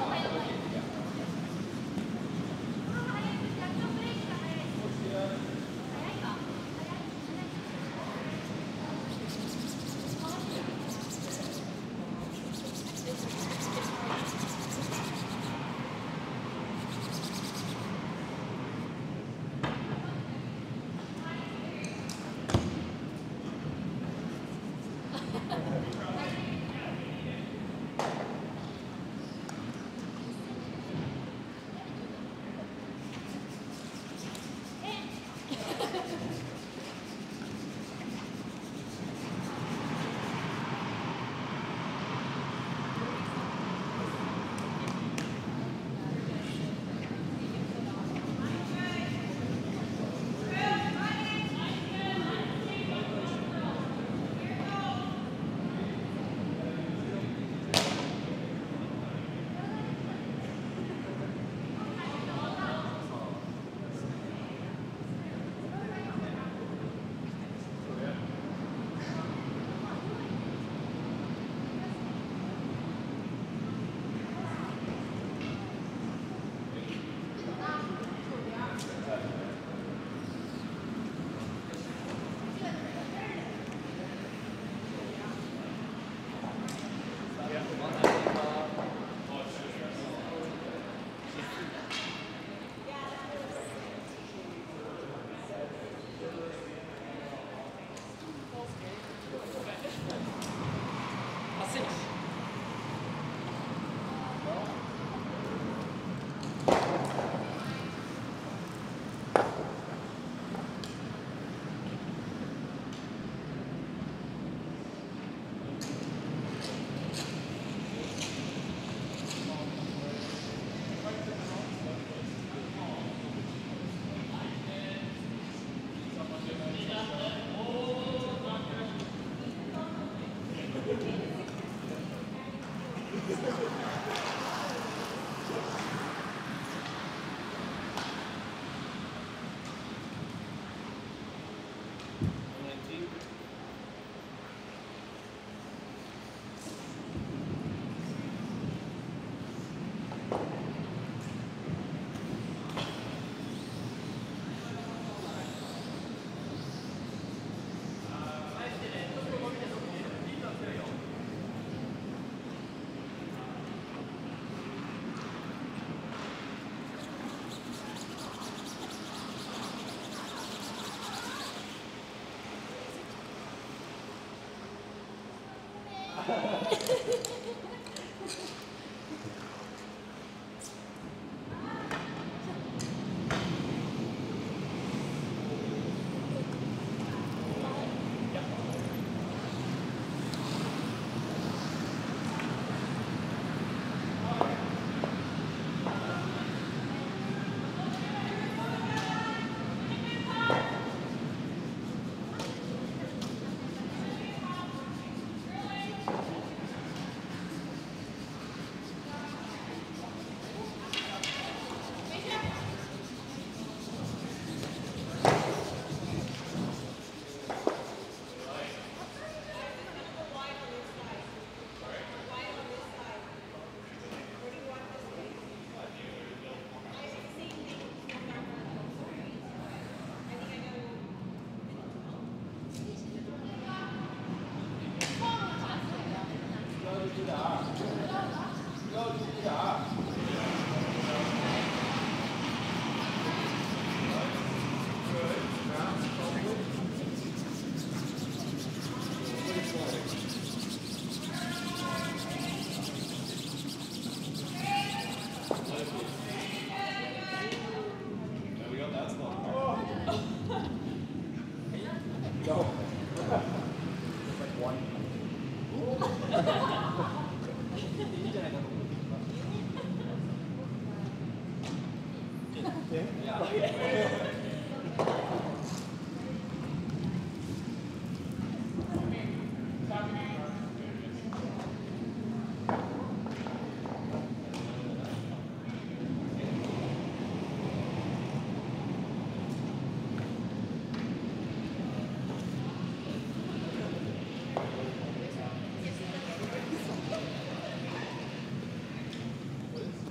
What is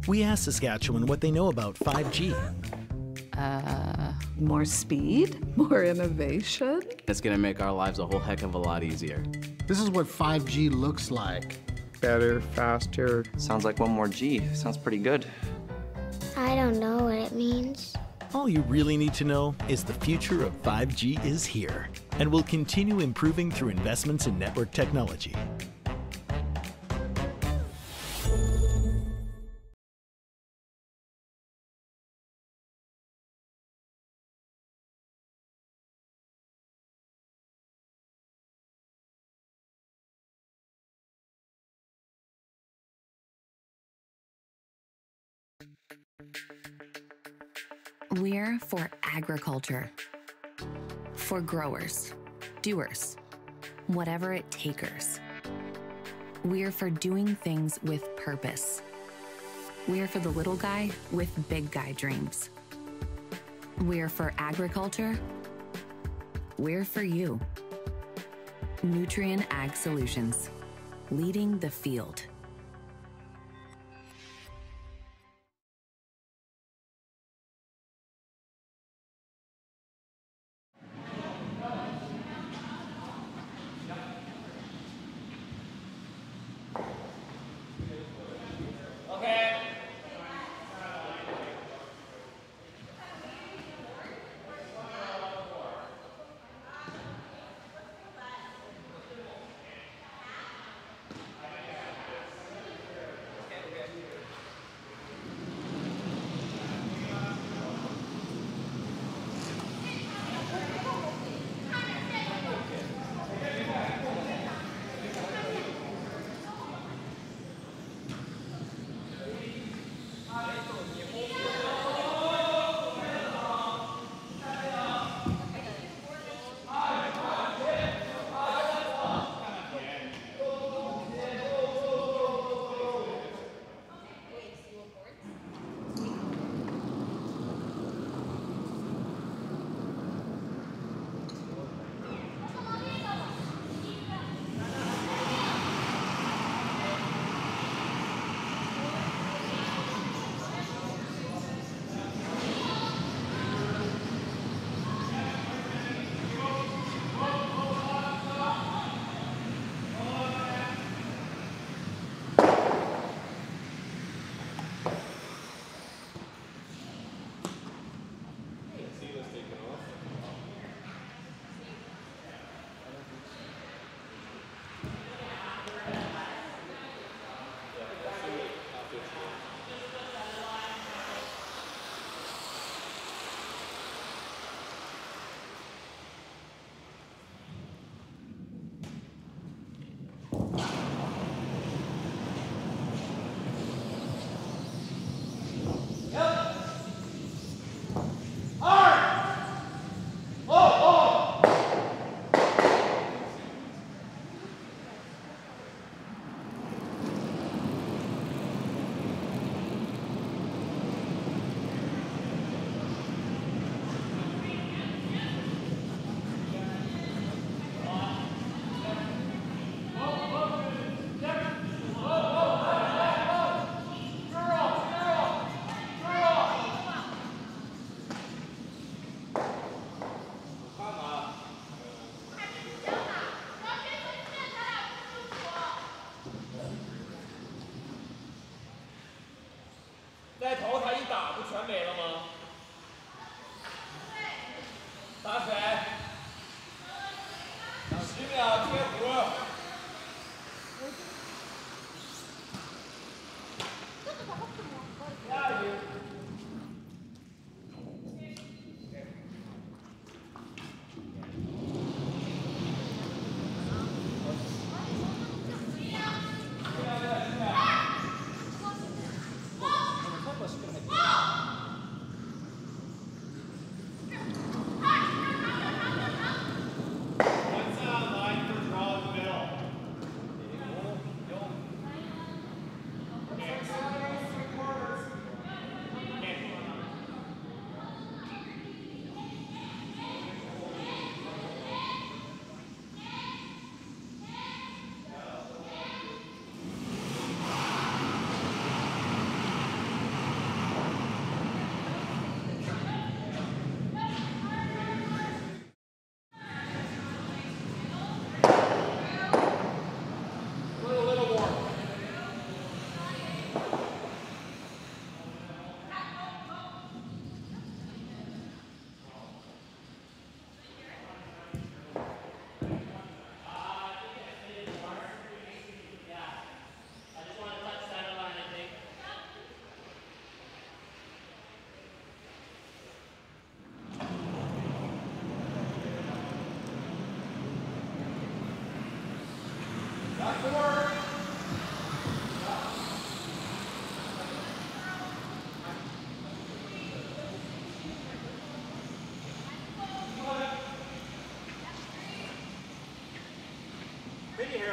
We asked Saskatchewan what they know about 5G. More speed, more innovation. It's gonna make our lives a whole heck of a lot easier. This is what 5G looks like. Better, faster. Sounds like one more G. Sounds pretty good. I don't know what it means. All you really need to know is the future of 5G is here and will continue improving through investments in network technology. We're for agriculture, for growers, doers, whatever it takers. We're for doing things with purpose. We're for the little guy with big guy dreams. We're for agriculture. We're for you. Nutrien Ag Solutions, leading the field.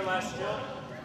last drill.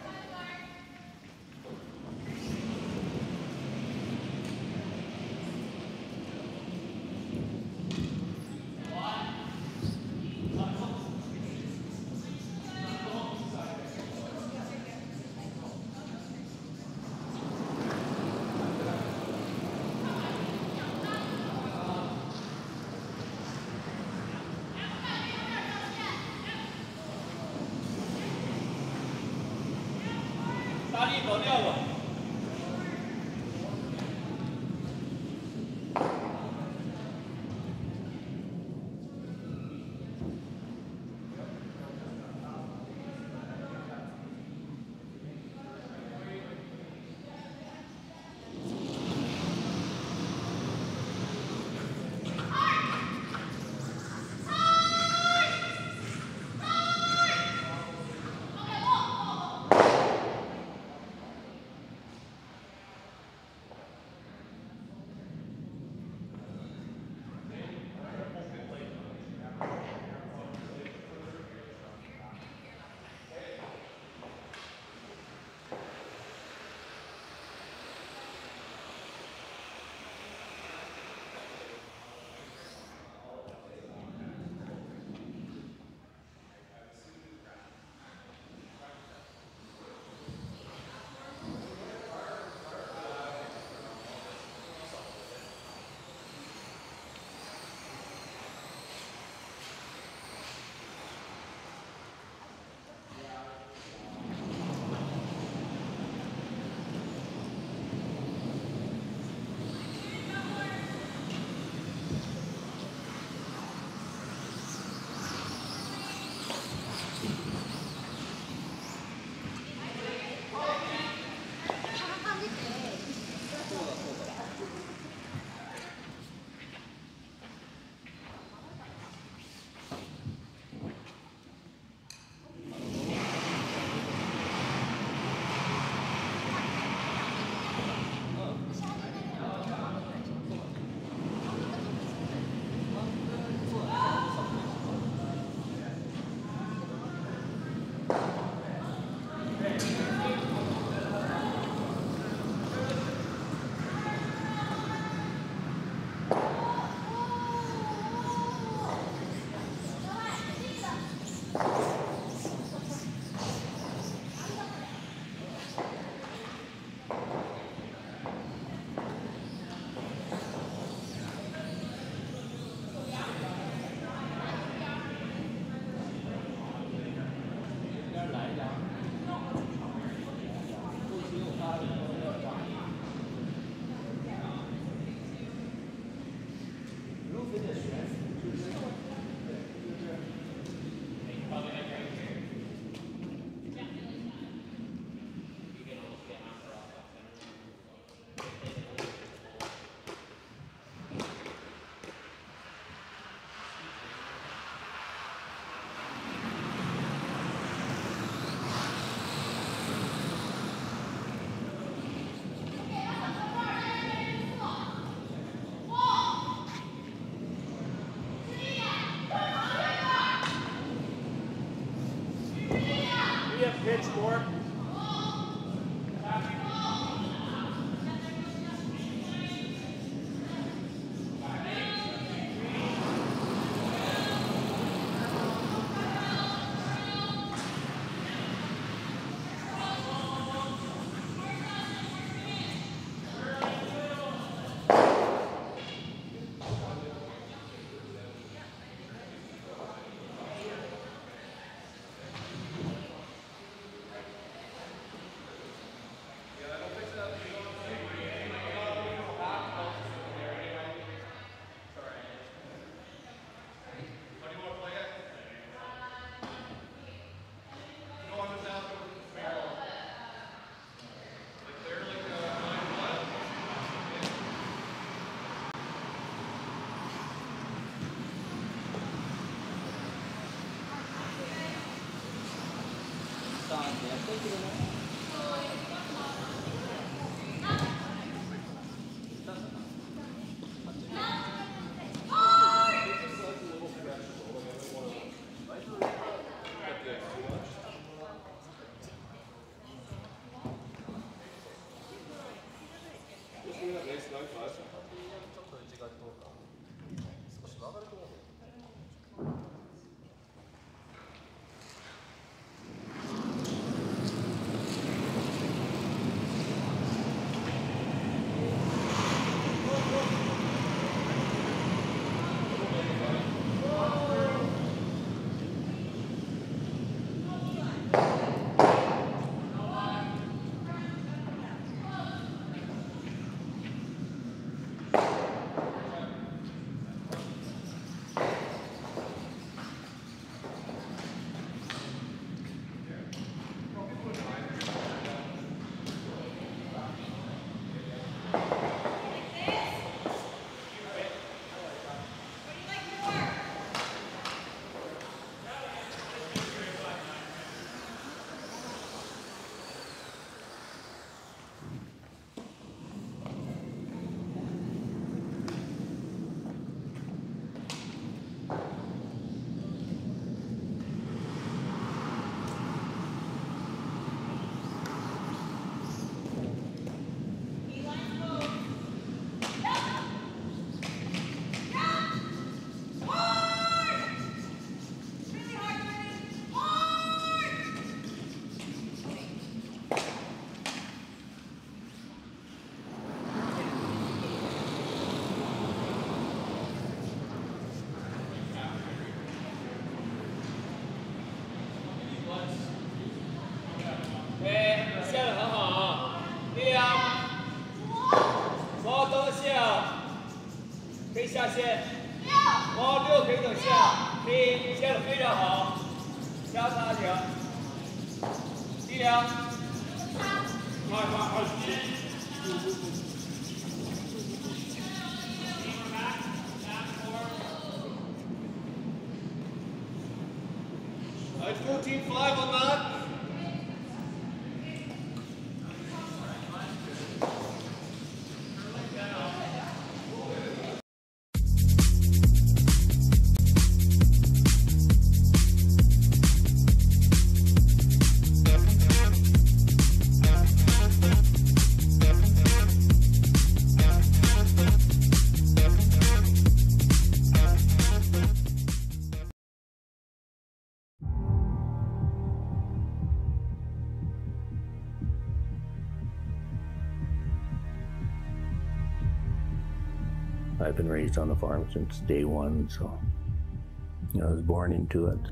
Pitchfork. I've been raised on the farm since day one, so I was born into it.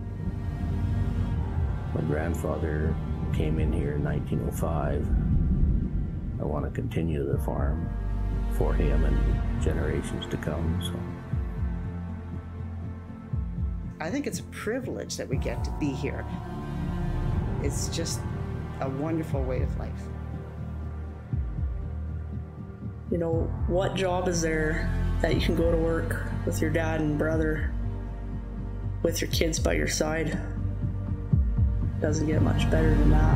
My grandfather came in here in 1905. I want to continue the farm for him and generations to come. So I think it's a privilege that we get to be here. It's just a wonderful way of life. You know, what job is there that you can go to work with your dad and brother, with your kids by your side? Doesn't get much better than that.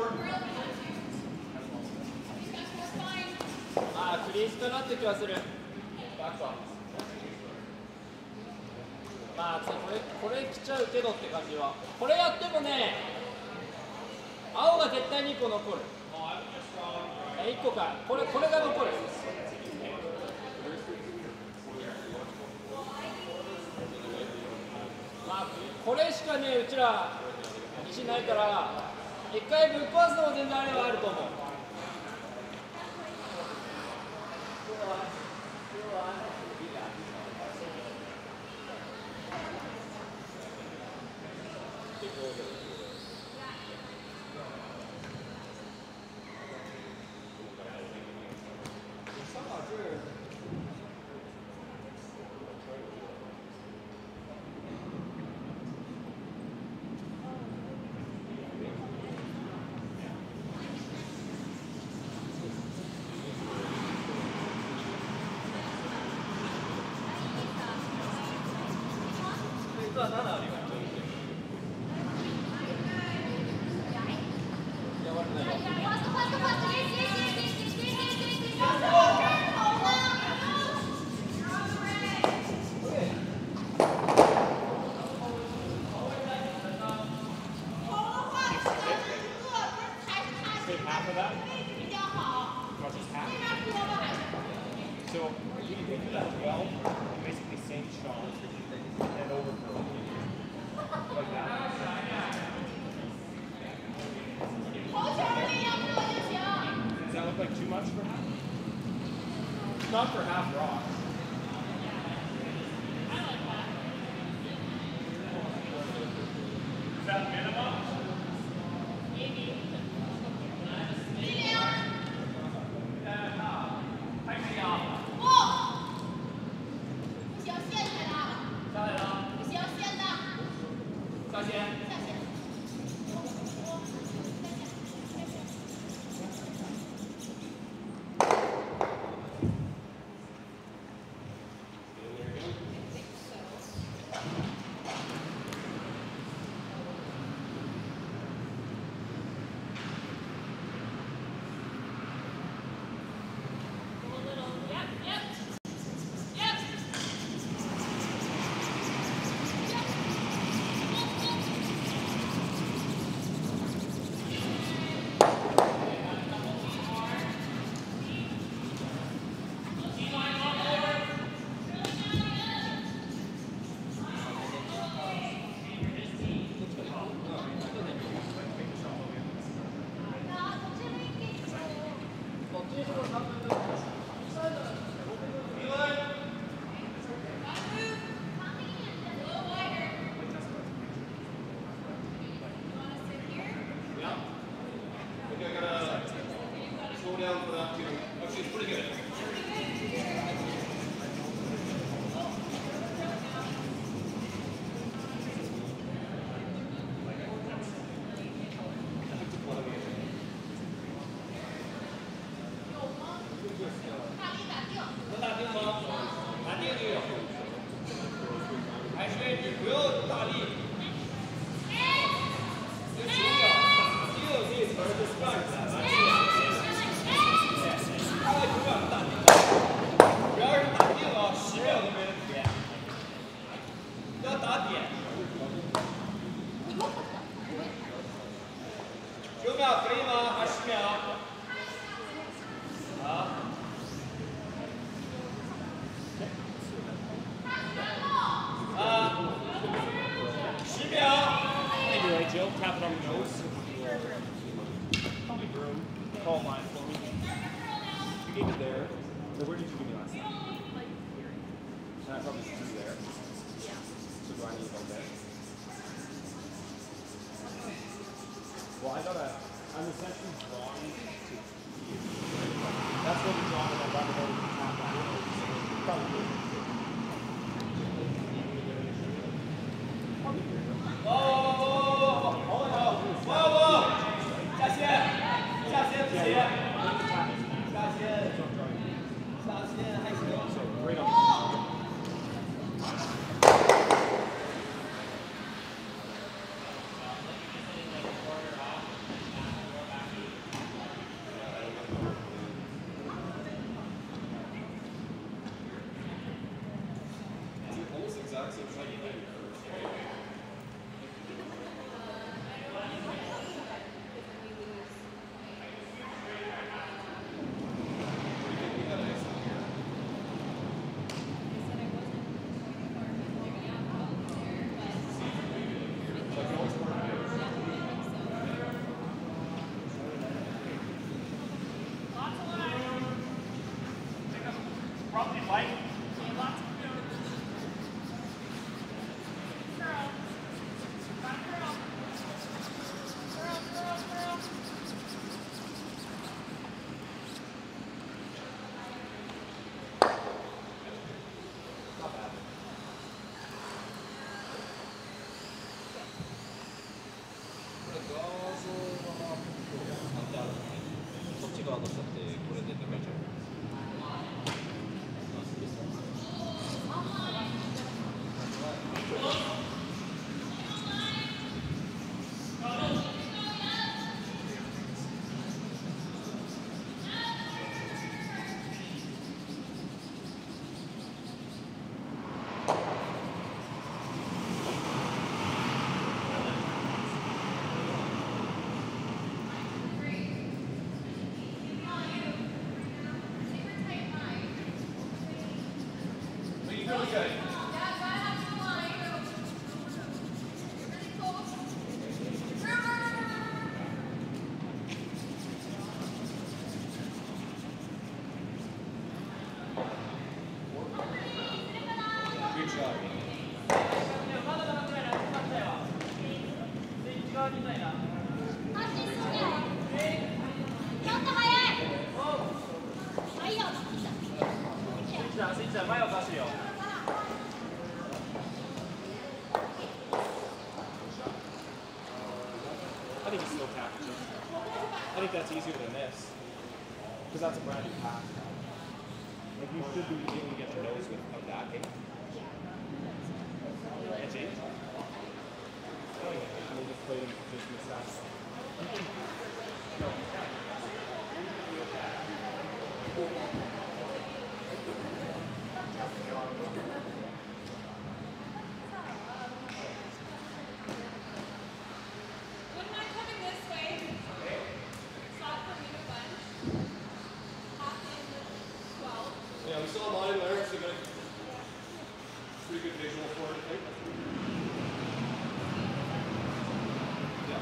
ああ、フリースかなって気がする。まあ、これ来ちゃうけどって感じは。これやってもね、青が絶対に1個残る。1個か、これが残る。まあ、これしかね、うちら石ないから、一回ぶっ壊すのも全然あれはあると思う。Not for half rock. Is that minimum? Maybe. I think it's still packages. I think that's easier than this. Because that's a brand new pack. Like you should be able to get your nose with that game. It's it. Oh yeah, and we'll just play them just with that. No. Yeah, we saw a lot of lyrics, so got a pretty good visual for it, I think. Yeah.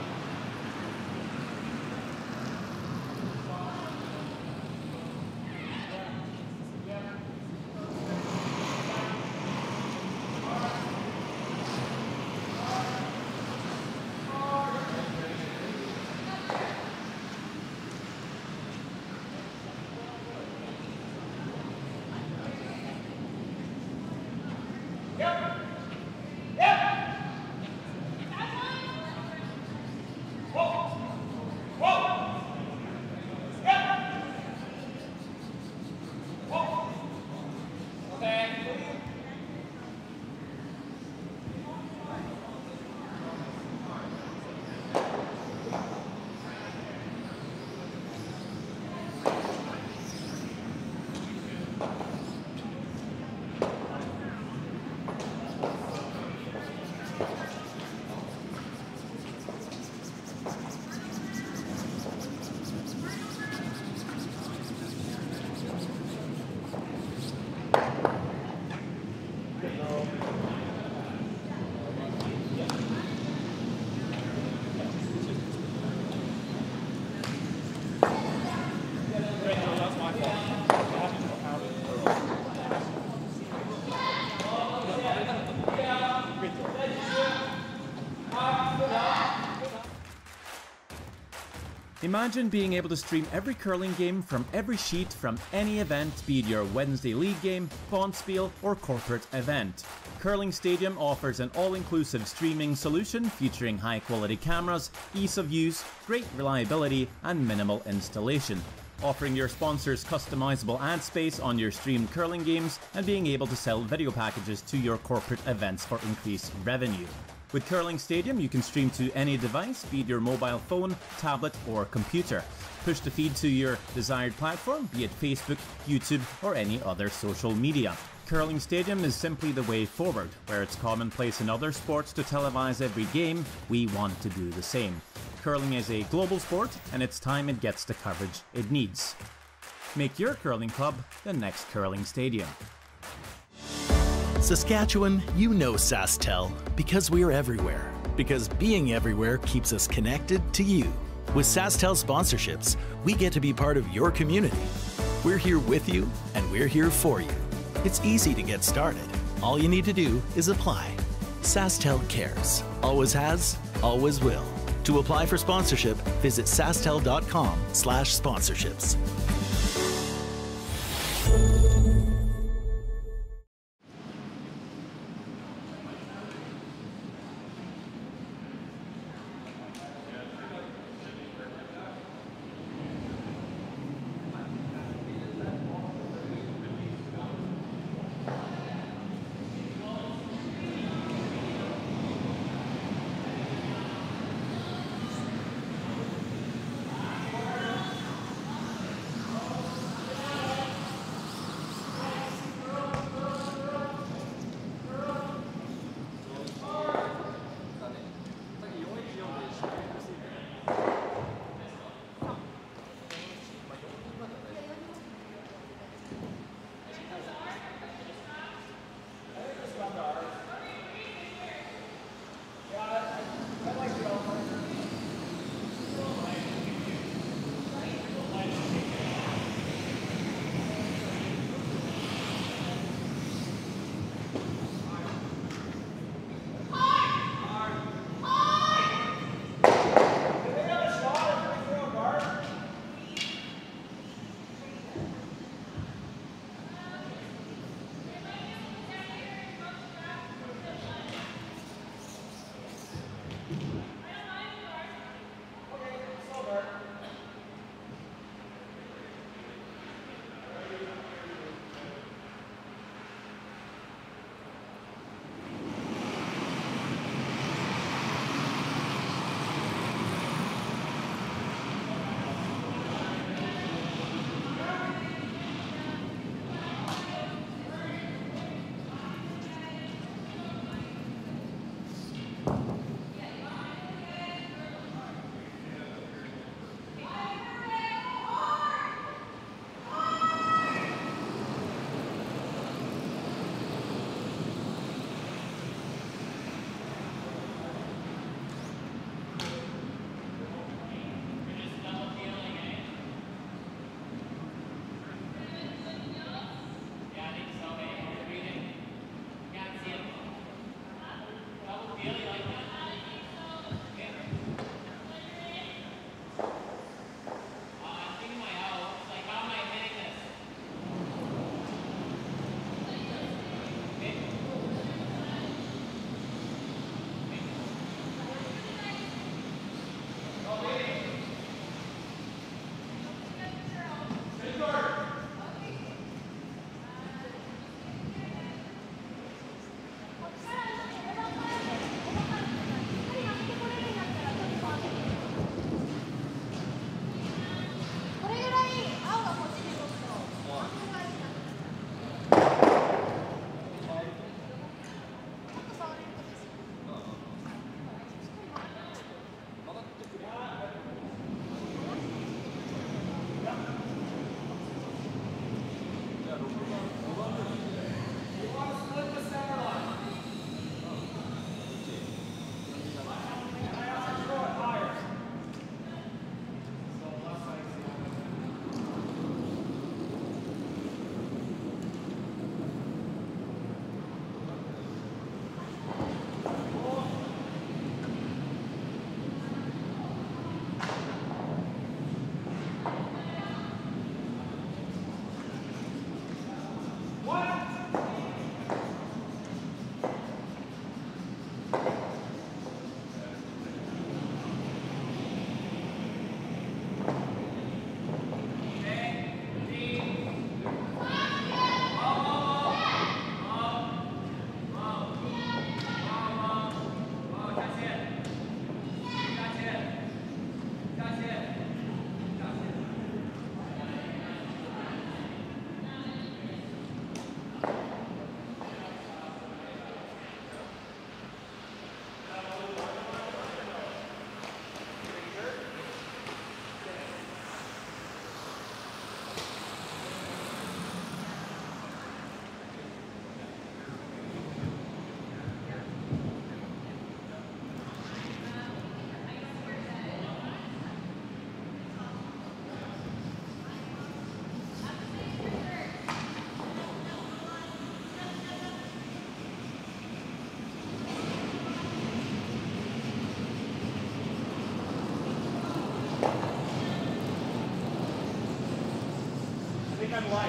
Imagine being able to stream every curling game from every sheet from any event, be it your Wednesday league game, bonspiel, or corporate event. Curling Stadium offers an all-inclusive streaming solution featuring high-quality cameras, ease of use, great reliability, and minimal installation. Offering your sponsors customizable ad space on your streamed curling games and being able to sell video packages to your corporate events for increased revenue. With Curling Stadium, you can stream to any device, be it your mobile phone, tablet, or computer. Push the feed to your desired platform, be it Facebook, YouTube, or any other social media. Curling Stadium is simply the way forward. Where it's commonplace in other sports to televise every game, we want to do the same. Curling is a global sport, and it's time it gets the coverage it needs. Make your curling club the next Curling Stadium. Saskatchewan, you know SaskTel because we're everywhere. Because being everywhere keeps us connected to you. With SaskTel sponsorships, we get to be part of your community. We're here with you, and we're here for you. It's easy to get started. All you need to do is apply. SaskTel cares. Always has, always will. To apply for sponsorship, visit sastel.com/sponsorships. I'm light.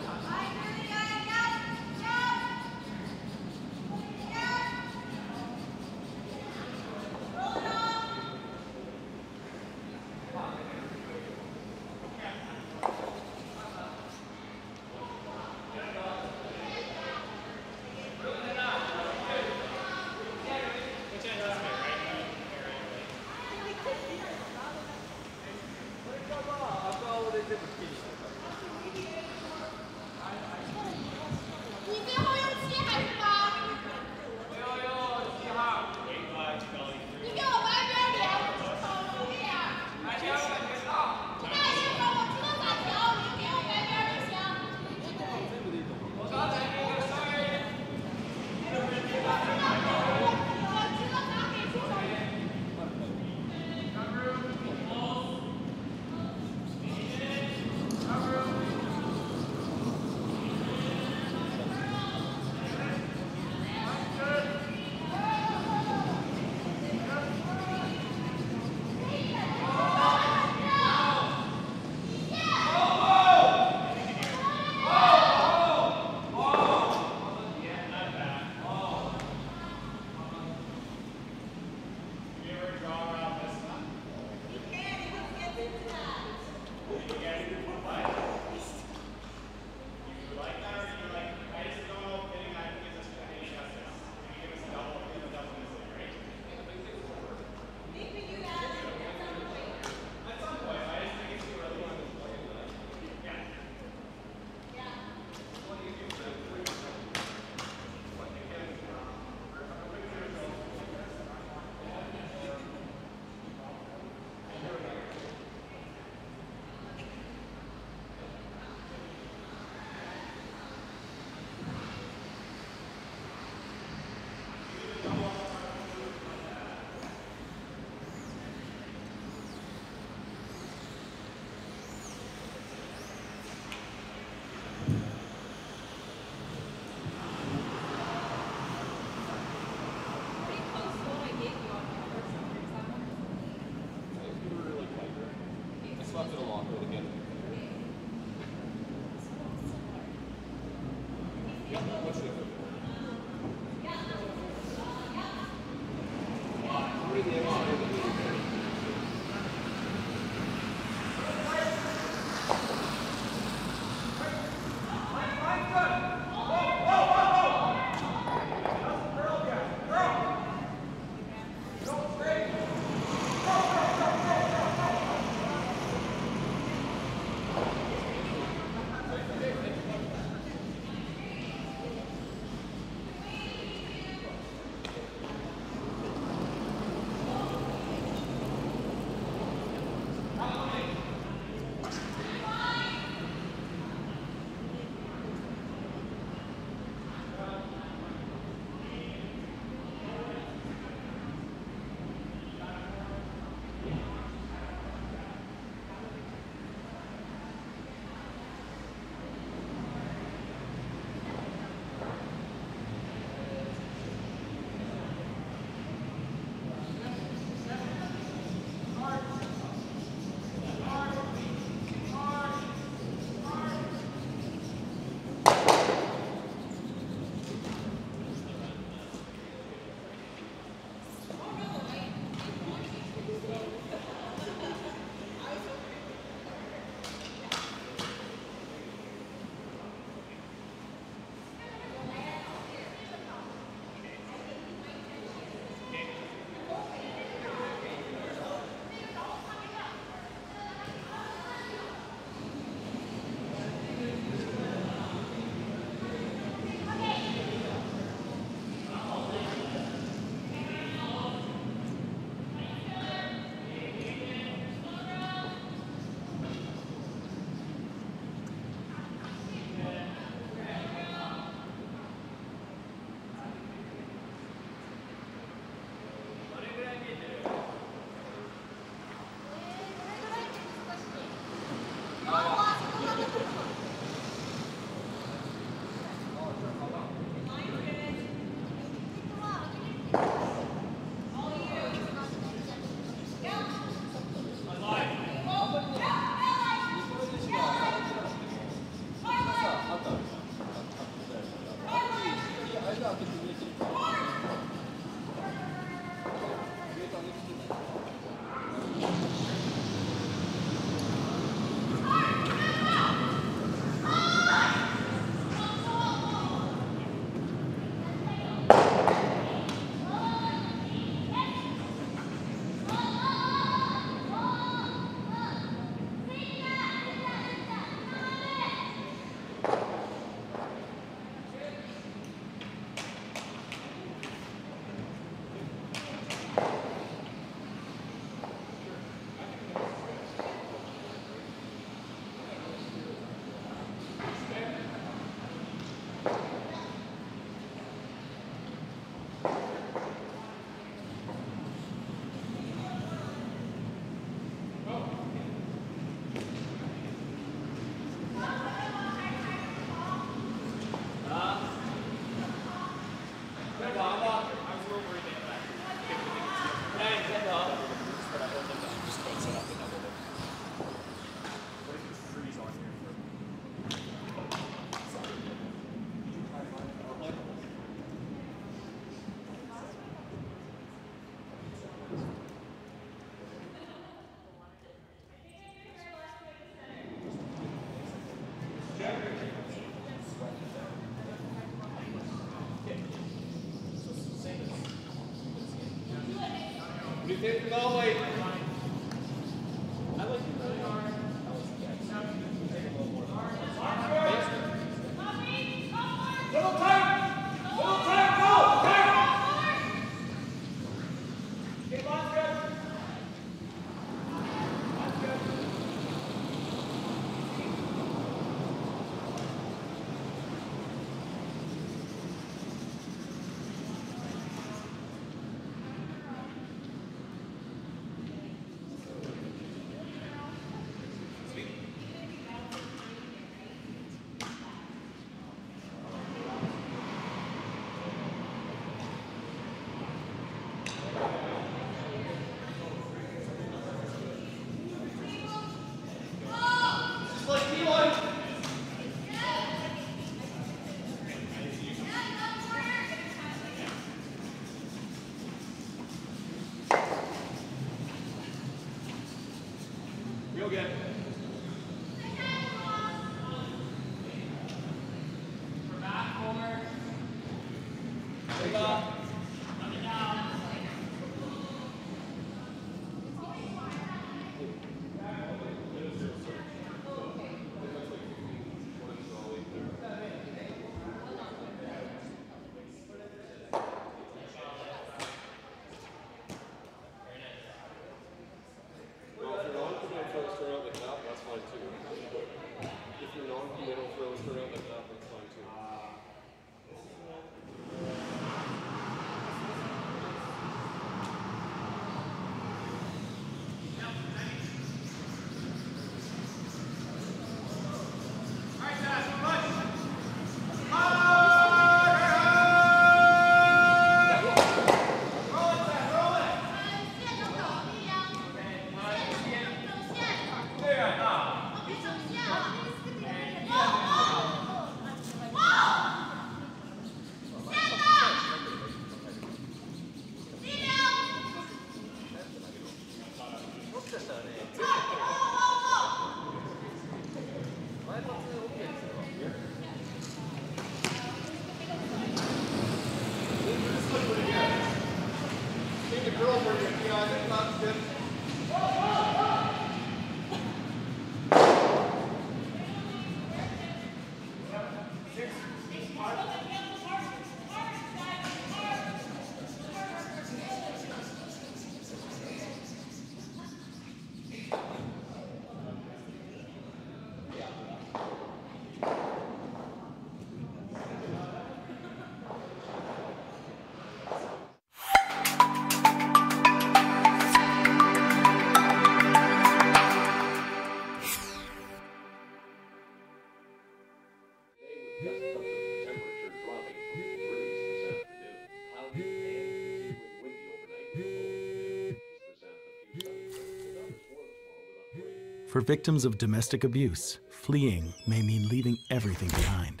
For victims of domestic abuse, fleeing may mean leaving everything behind.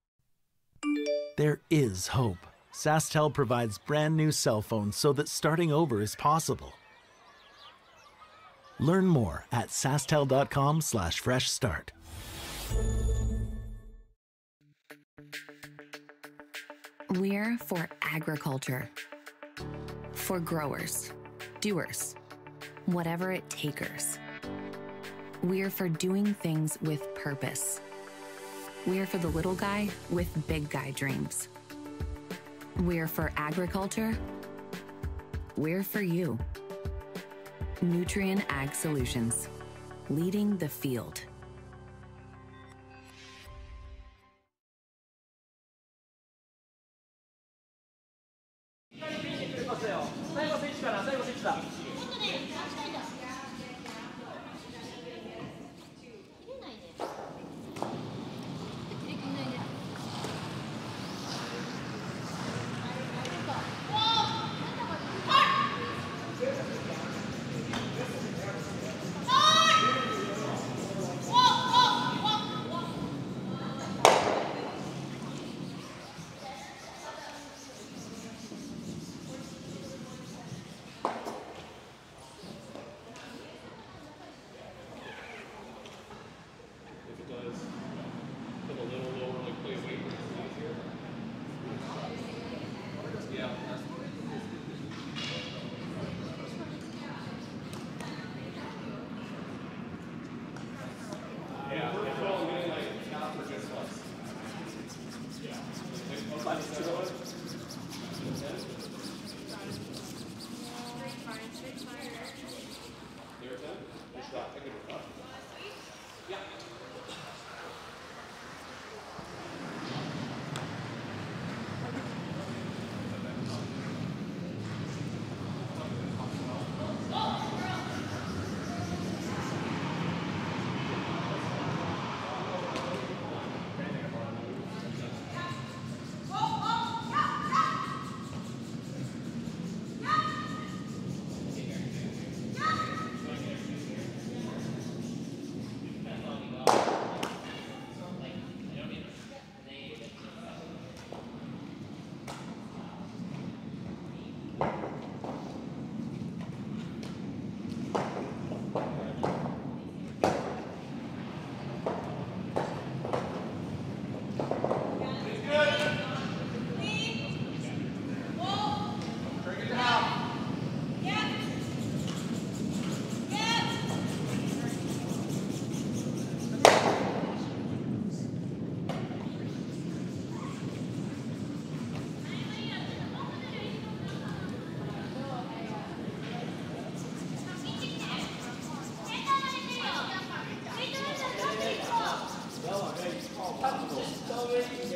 There is hope. SaskTel provides brand new cell phones so that starting over is possible. Learn more at sastel.com/fresh start. We're for agriculture. For growers, doers, whatever it takers. We're for doing things with purpose. We're for the little guy with big guy dreams. We're for agriculture. We're for you. Nutrien Ag Solutions, leading the field.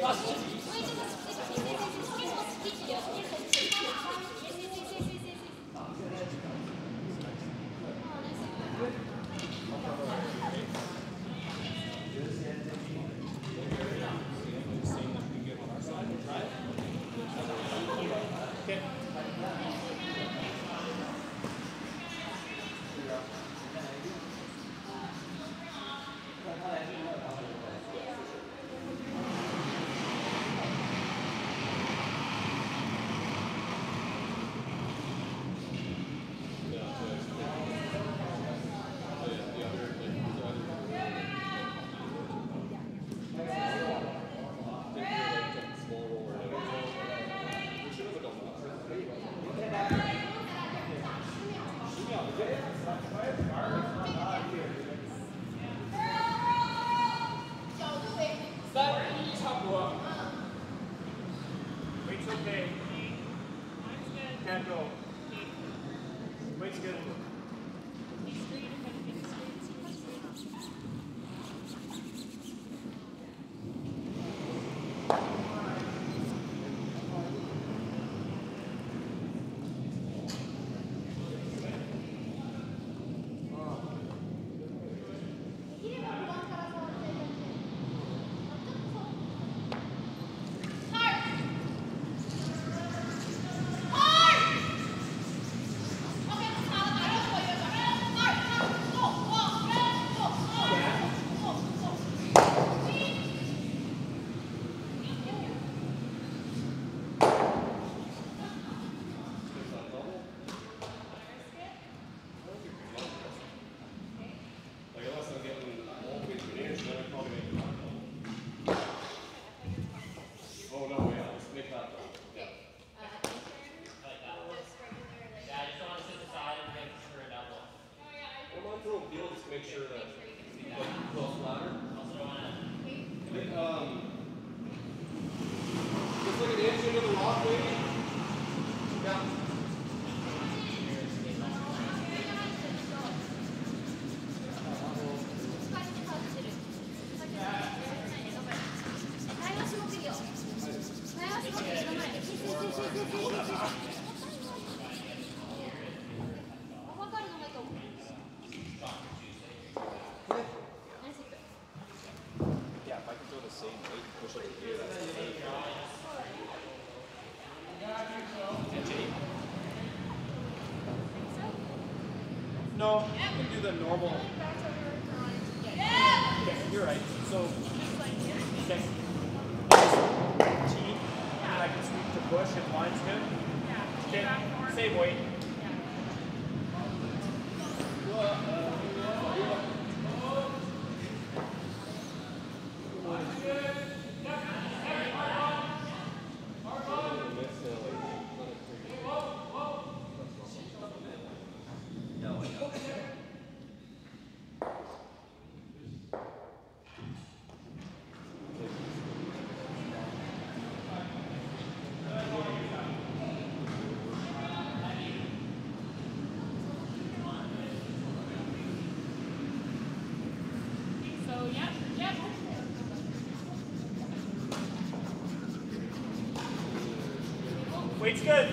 No, you can do the normal. Okay, you're right. So, okay. T, and I can sweep to push if line's good. Okay, same weight. Weight's good.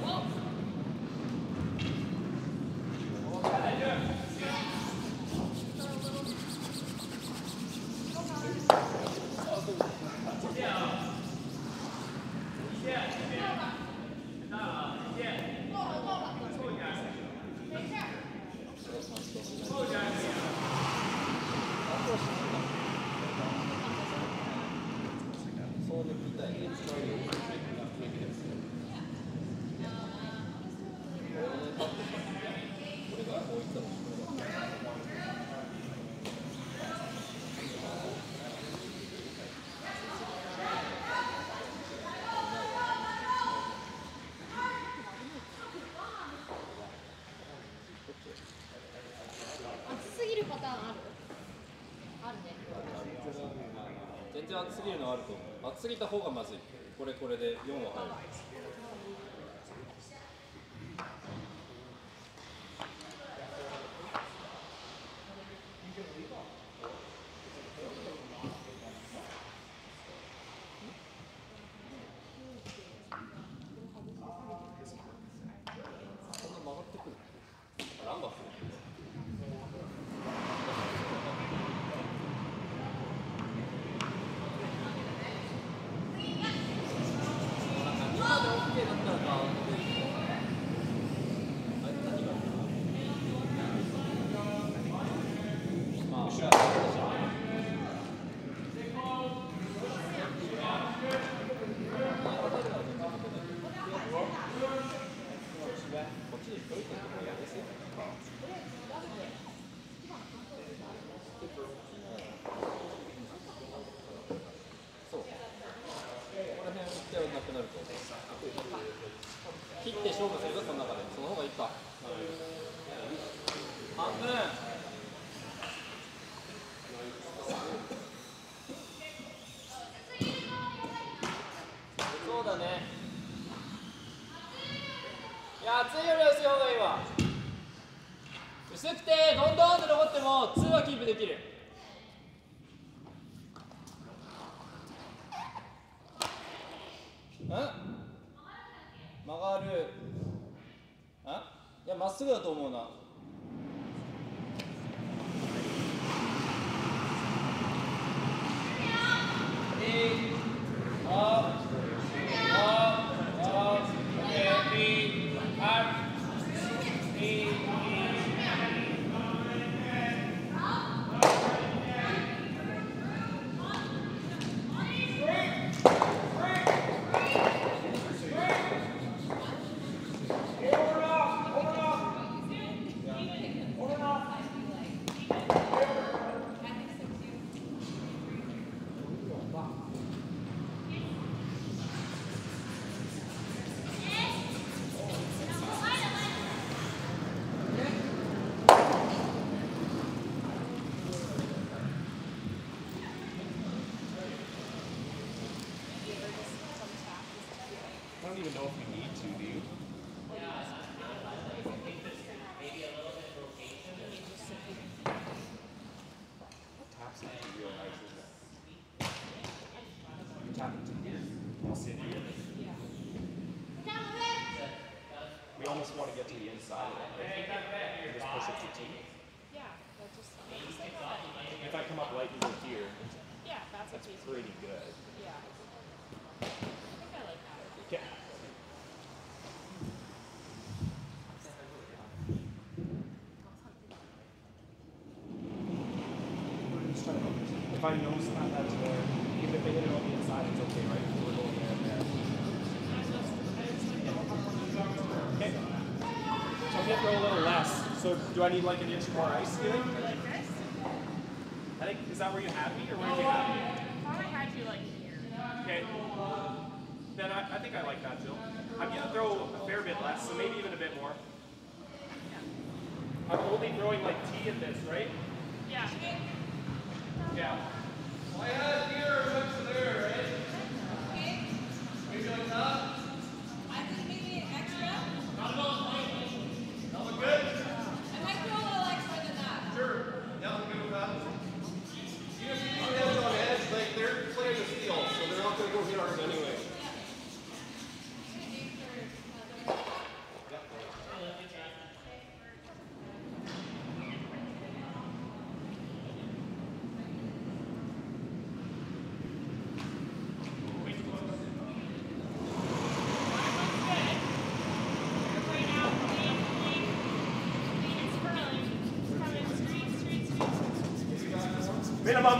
全然熱すぎるのあると思う。熱すぎた方がまずい。これで4は入る。 切って勝負するぞ、この中で。その方がいいか。半分。そうだね。いや、厚いよりは薄い方がいいわ。薄くてどんどんって残っても2はキープできる。曲がる。いや、まっすぐだと思うな。 I don't even know if we need to, do you? Taps it to real nice, isn't it? You tap it to here. I'll sit here. We almost want to get to the inside of it, right? And just push it to T. Yeah, that just If I come up right over here, yeah, that's pretty good. Yeah. I think I like that. Okay. If I know snap that's there, even if they hit it on the inside, it's okay, right? We're going there and there. Okay. So I'm going to throw a little less. So do I need like an inch more ice here? Like this? I think, is that where you had me or where did you have me? I thought I had you like here. Okay. Then I think I like that, Jill. I'm going to throw a fair bit less, so maybe even a bit more. I'm only throwing like T in this, right? Yeah. Yeah. I had here, what's there, right? Okay. Maybe like that? I think maybe extra. Not at all. That look good? I might throw a little extra than that. Sure. Yeah, I'm good with that. You see these guys on edge, like they're playing the steel, so they're not going to go hit ours anyway. Minimum.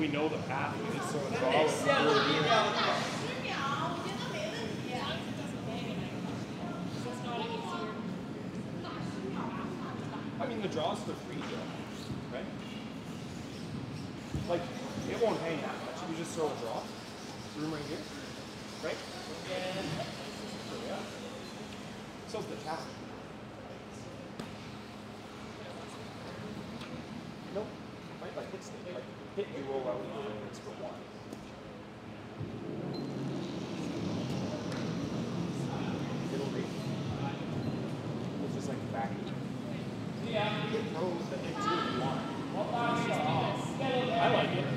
we know the path, we just sort of draw what we're really doing. I mean, the draw's for free, though, right? Like, it won't hang that much. You just throw a draw. Room right here, right? And so's the tap. Nope. Right, like hit stick. Like hit, you roll out, and it's for one. Middle reach. It's just like back. Yeah. You can throw the hit too if you want. I like it.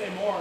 say more.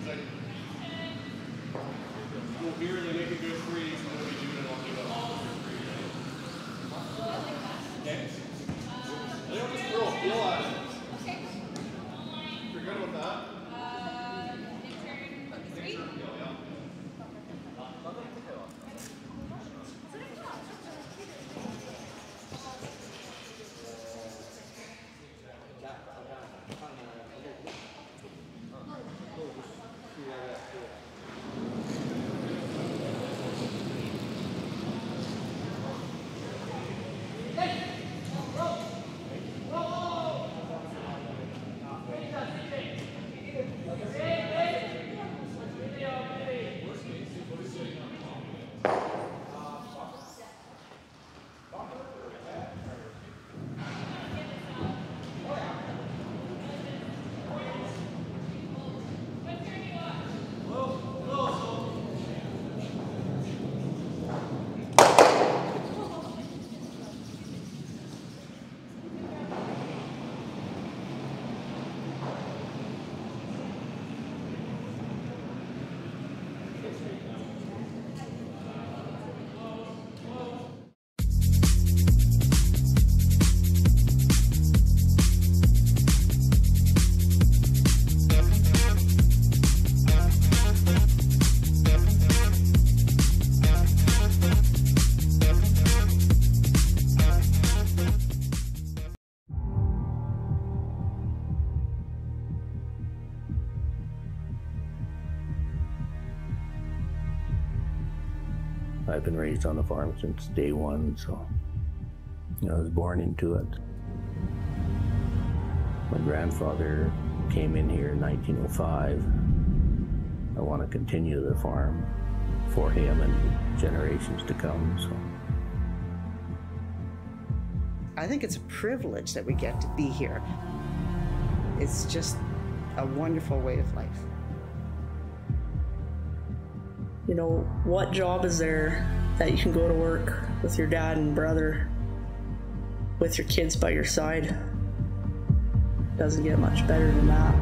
Go here, they make a good freeze, and then we do it, and I'll do it all for free. Okay? They don't just throw a feel at it. Okay. You're good with that? I've been raised on the farm since day one, so I was born into it. My grandfather came in here in 1905. I want to continue the farm for him and generations to come. So I think it's a privilege that we get to be here. It's just a wonderful way of life. You know, what job is there that you can go to work with your dad and brother, with your kids by your side? Doesn't get much better than that.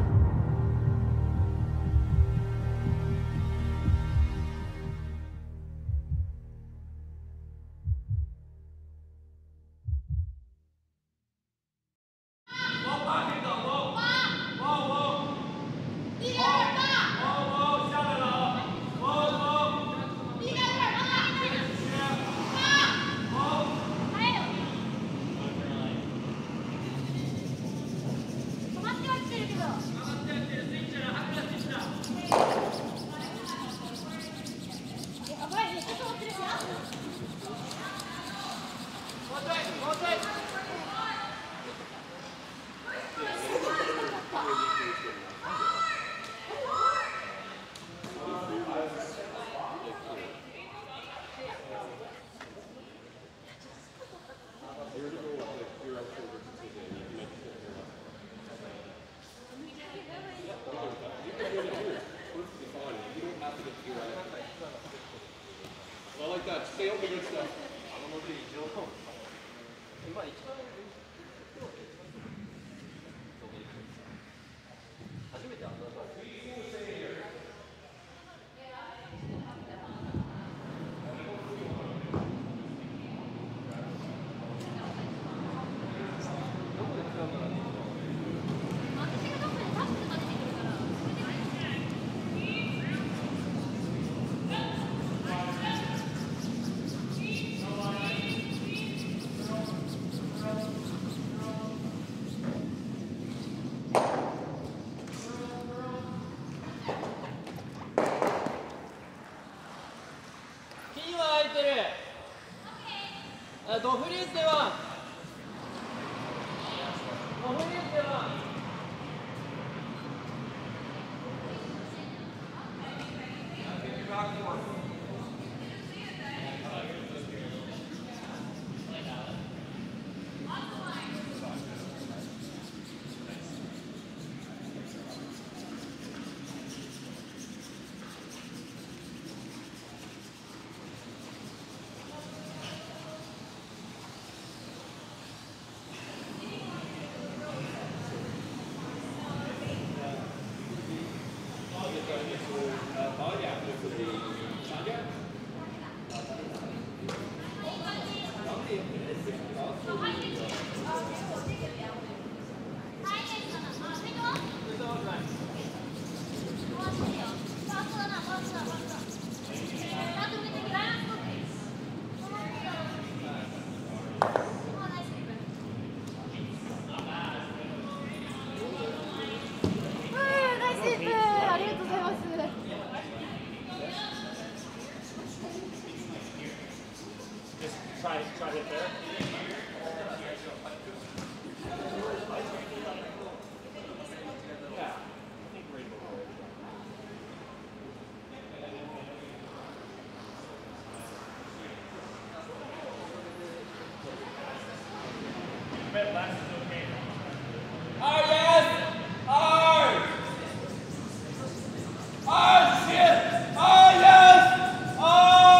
Try it there. Yeah, I think rainbow. Red last is okay. R, yes! R! R, shit! R, yes! R!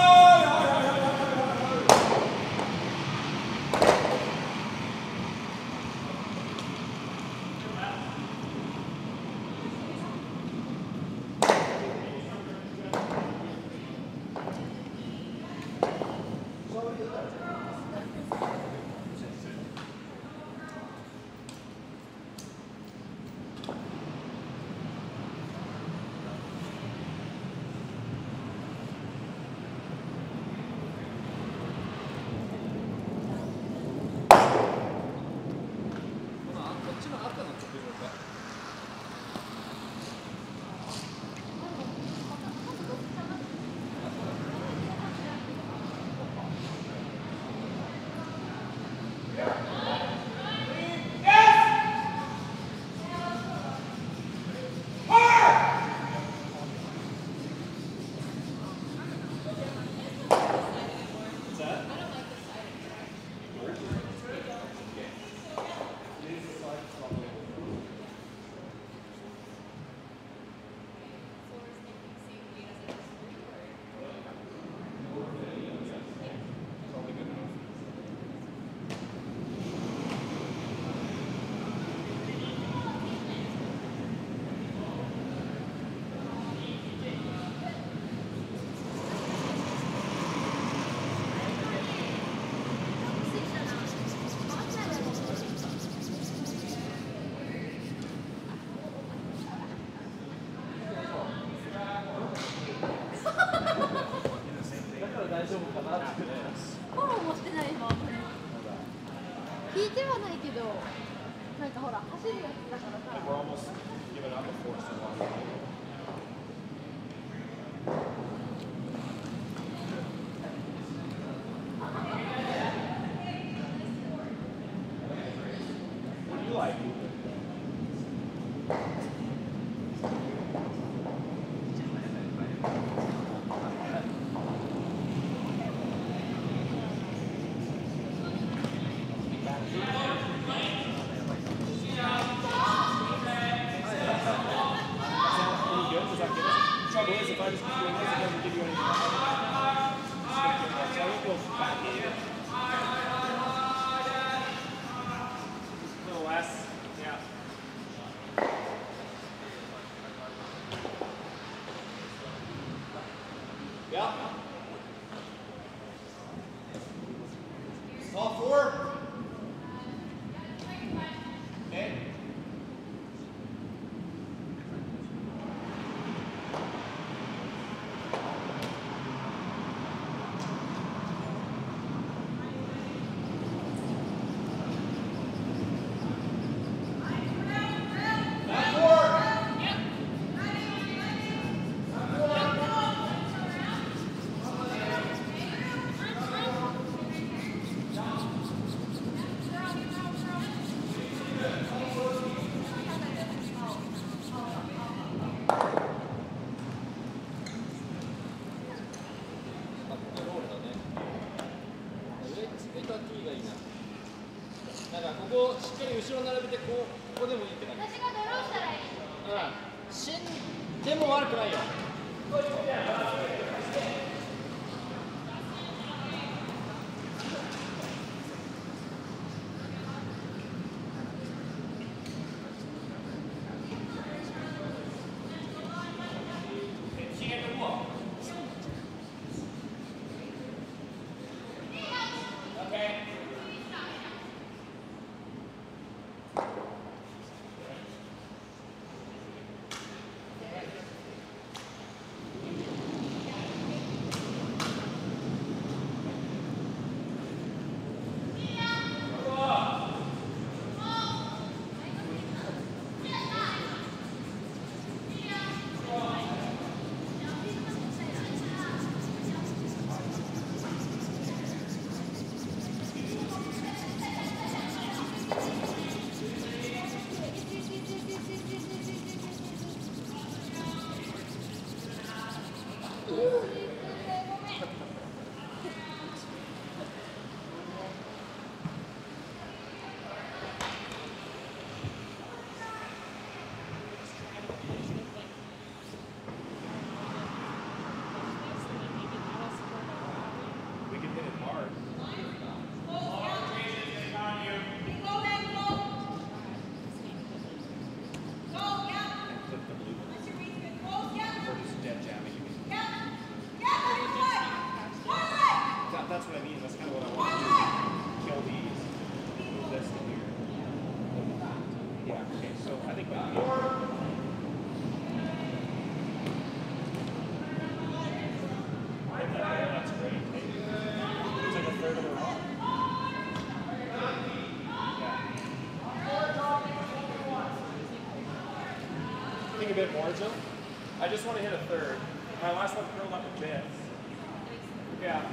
We're almost giving up before so long. What do you like? That's what I mean. That's kind of what I want to do. Kill these. Move this in here. Yeah, okay. So I think maybe... That's great. It's like a third of a rock. Yeah. Think a bit more, Jill. I just want to hit a third. My last one curled up a bit. Yeah.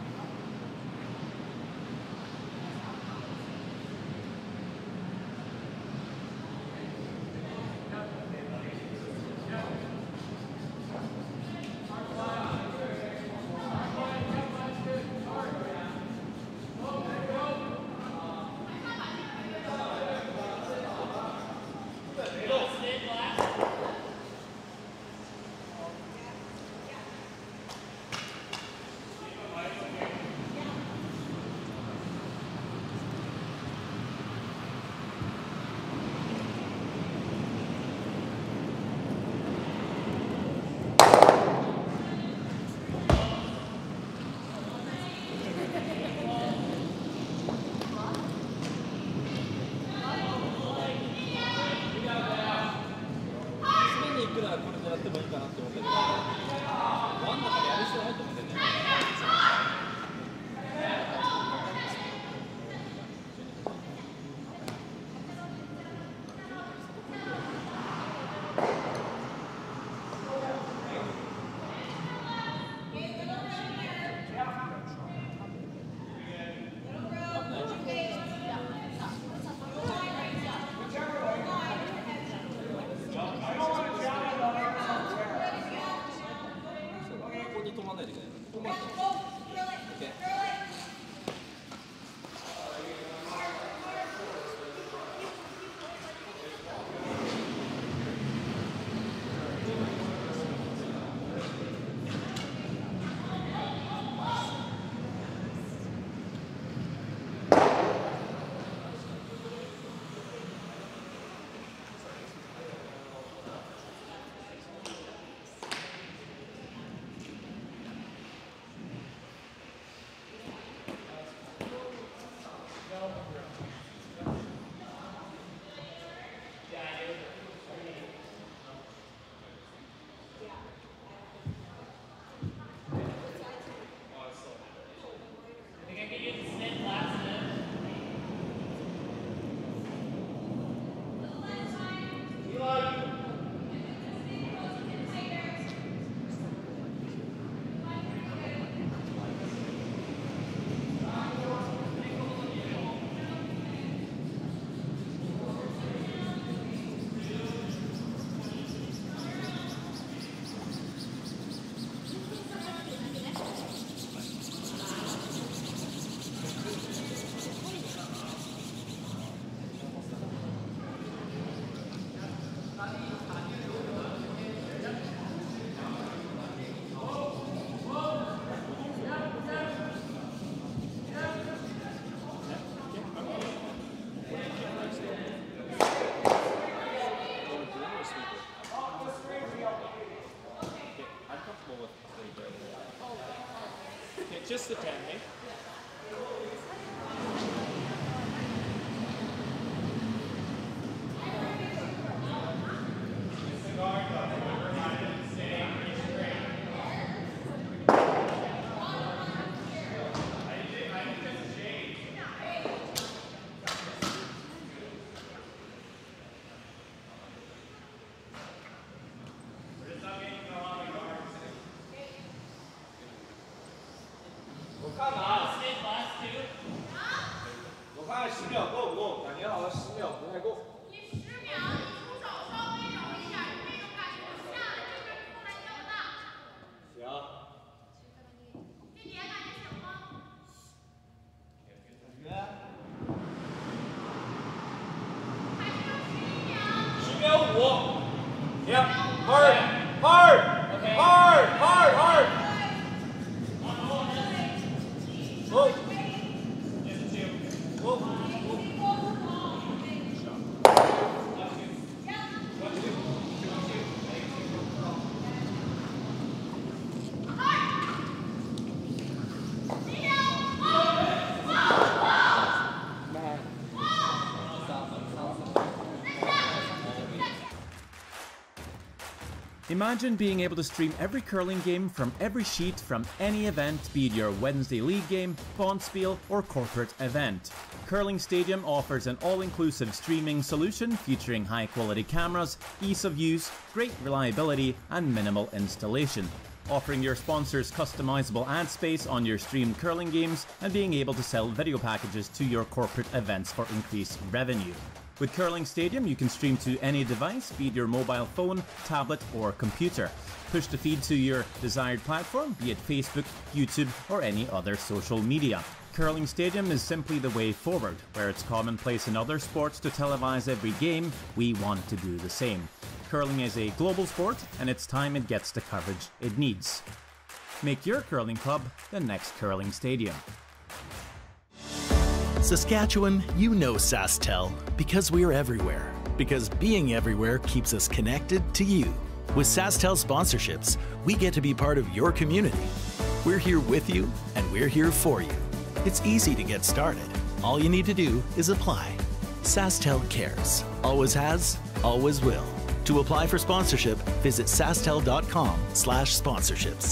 Just the 10, eh? 10秒够不够？感觉好像10秒不太够。Yep, hard, hard, hard, hard, hard. Go. Go. Imagine being able to stream every curling game from every sheet from any event, be it your Wednesday league game, bonspiel, or corporate event. Curling Stadium offers an all-inclusive streaming solution featuring high-quality cameras, ease of use, great reliability, and minimal installation. Offering your sponsors customizable ad space on your streamed curling games and being able to sell video packages to your corporate events for increased revenue. With Curling Stadium, you can stream to any device, be it your mobile phone, tablet, or computer. Push the feed to your desired platform, be it Facebook, YouTube, or any other social media. Curling Stadium is simply the way forward. Where it's commonplace in other sports to televise every game, we want to do the same. Curling is a global sport, and it's time it gets the coverage it needs. Make your curling club the next Curling Stadium. Saskatchewan, you know SaskTel because we're everywhere. Because being everywhere keeps us connected to you. With SaskTel sponsorships, we get to be part of your community. We're here with you, and we're here for you. It's easy to get started. All you need to do is apply. SaskTel cares. Always has, always will. To apply for sponsorship, visit sastel.com/sponsorships.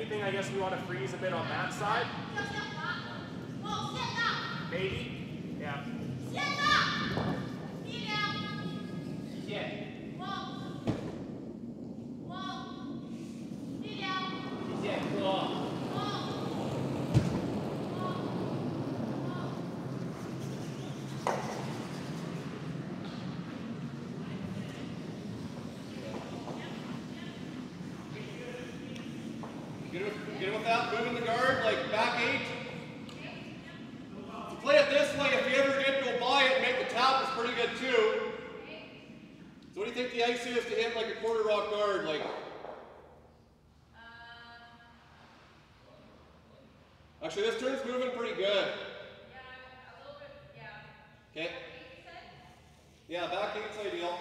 anything, I guess we want to freeze a bit on that side. Maybe? Yeah. Get without moving the guard, like back 8. Play it this way, if you ever did go by it and make the tap, it's pretty good too. So what do you think the ice is to hit like a quarter rock guard? Like, actually, this turn's moving pretty good. Yeah, a little bit, yeah. Okay. Yeah, back 8's ideal.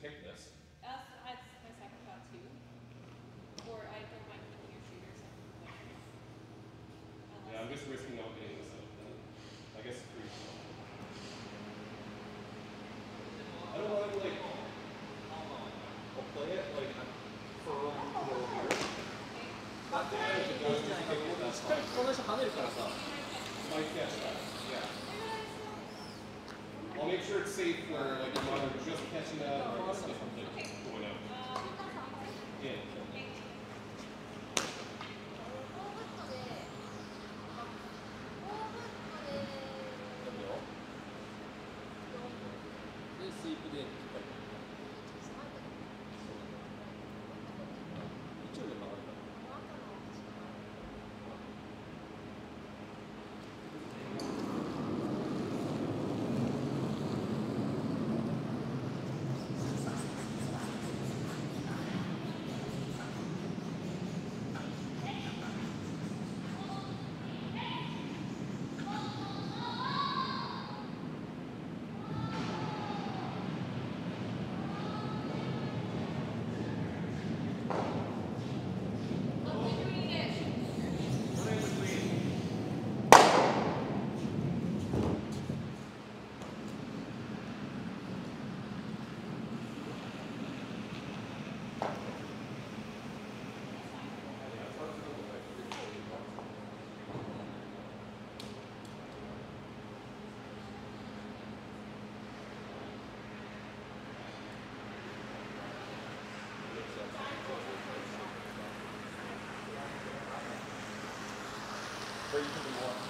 pick this. That's my second thought too. Or I don't mind picking your shooters. Yeah, I'm just risking not getting this out. I guess it's pretty cool. I don't want to like, I'll play it like for a little here. Not damage it does, just pick it, that's fine. Might catch that, yeah. I'll make sure it's safe where like you're not just catching that or just going out. Yeah. Where you can be more.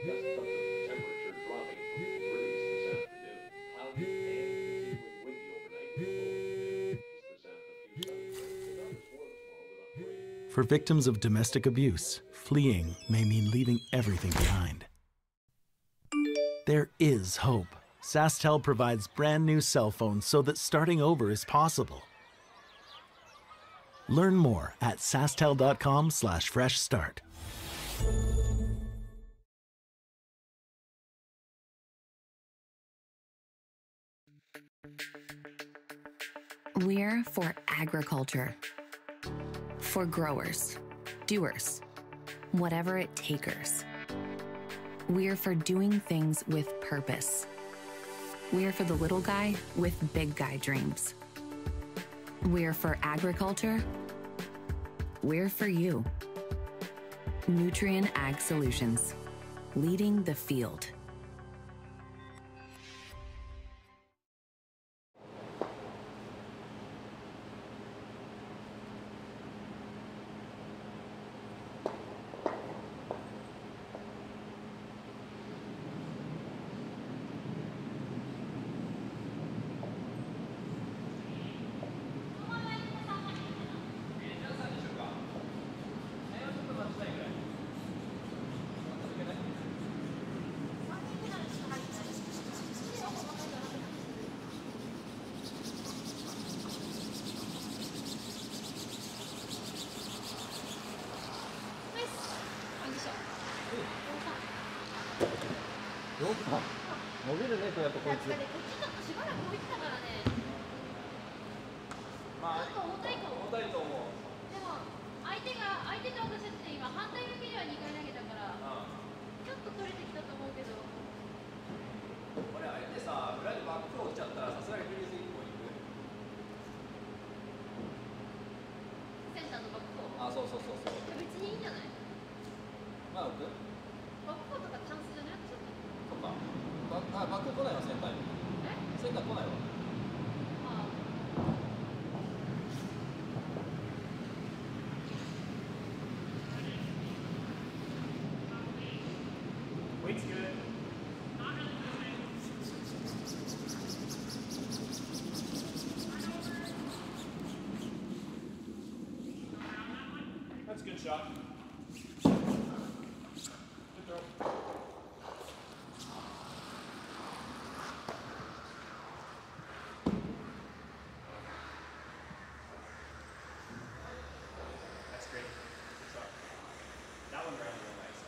temperature dropping from 30s this afternoon. Cloudy and continuing windy overnight with a low of 50s this afternoon. For victims of domestic abuse, fleeing may mean leaving everything behind. There is hope. SaskTel provides brand new cell phones so that starting over is possible. Learn more at sastel.com/fresh start. We're for agriculture. For growers, doers, whatever it takers. We're for doing things with purpose. We're for the little guy with big guy dreams. We're for agriculture. We're for you. Nutrien Ag Solutions, leading the field. 伸びるね、やっぱこいつ。 こっちちょっとしばらく置いてたからね。 まあ、 ちょっと重たいと思う。 重たいと思う。 でも相手と私って今反対向きには2回投げたから、ちょっと取れてきたと思うけど。 これあれでさ、裏にバック落ちちゃったらさすがにフリーズ1本いく。 センターのバックフォー。 あ、そうそうそうそう。 別にいいんじゃない？ まあ置く？ バックフォーとかチャンスじゃない？ちょっと。 そっか。バック来ないわ、センターに。センター来ないわ。 Weight's good. That's a good shot. Good throw. That's great. Good shot. That one ran real nice.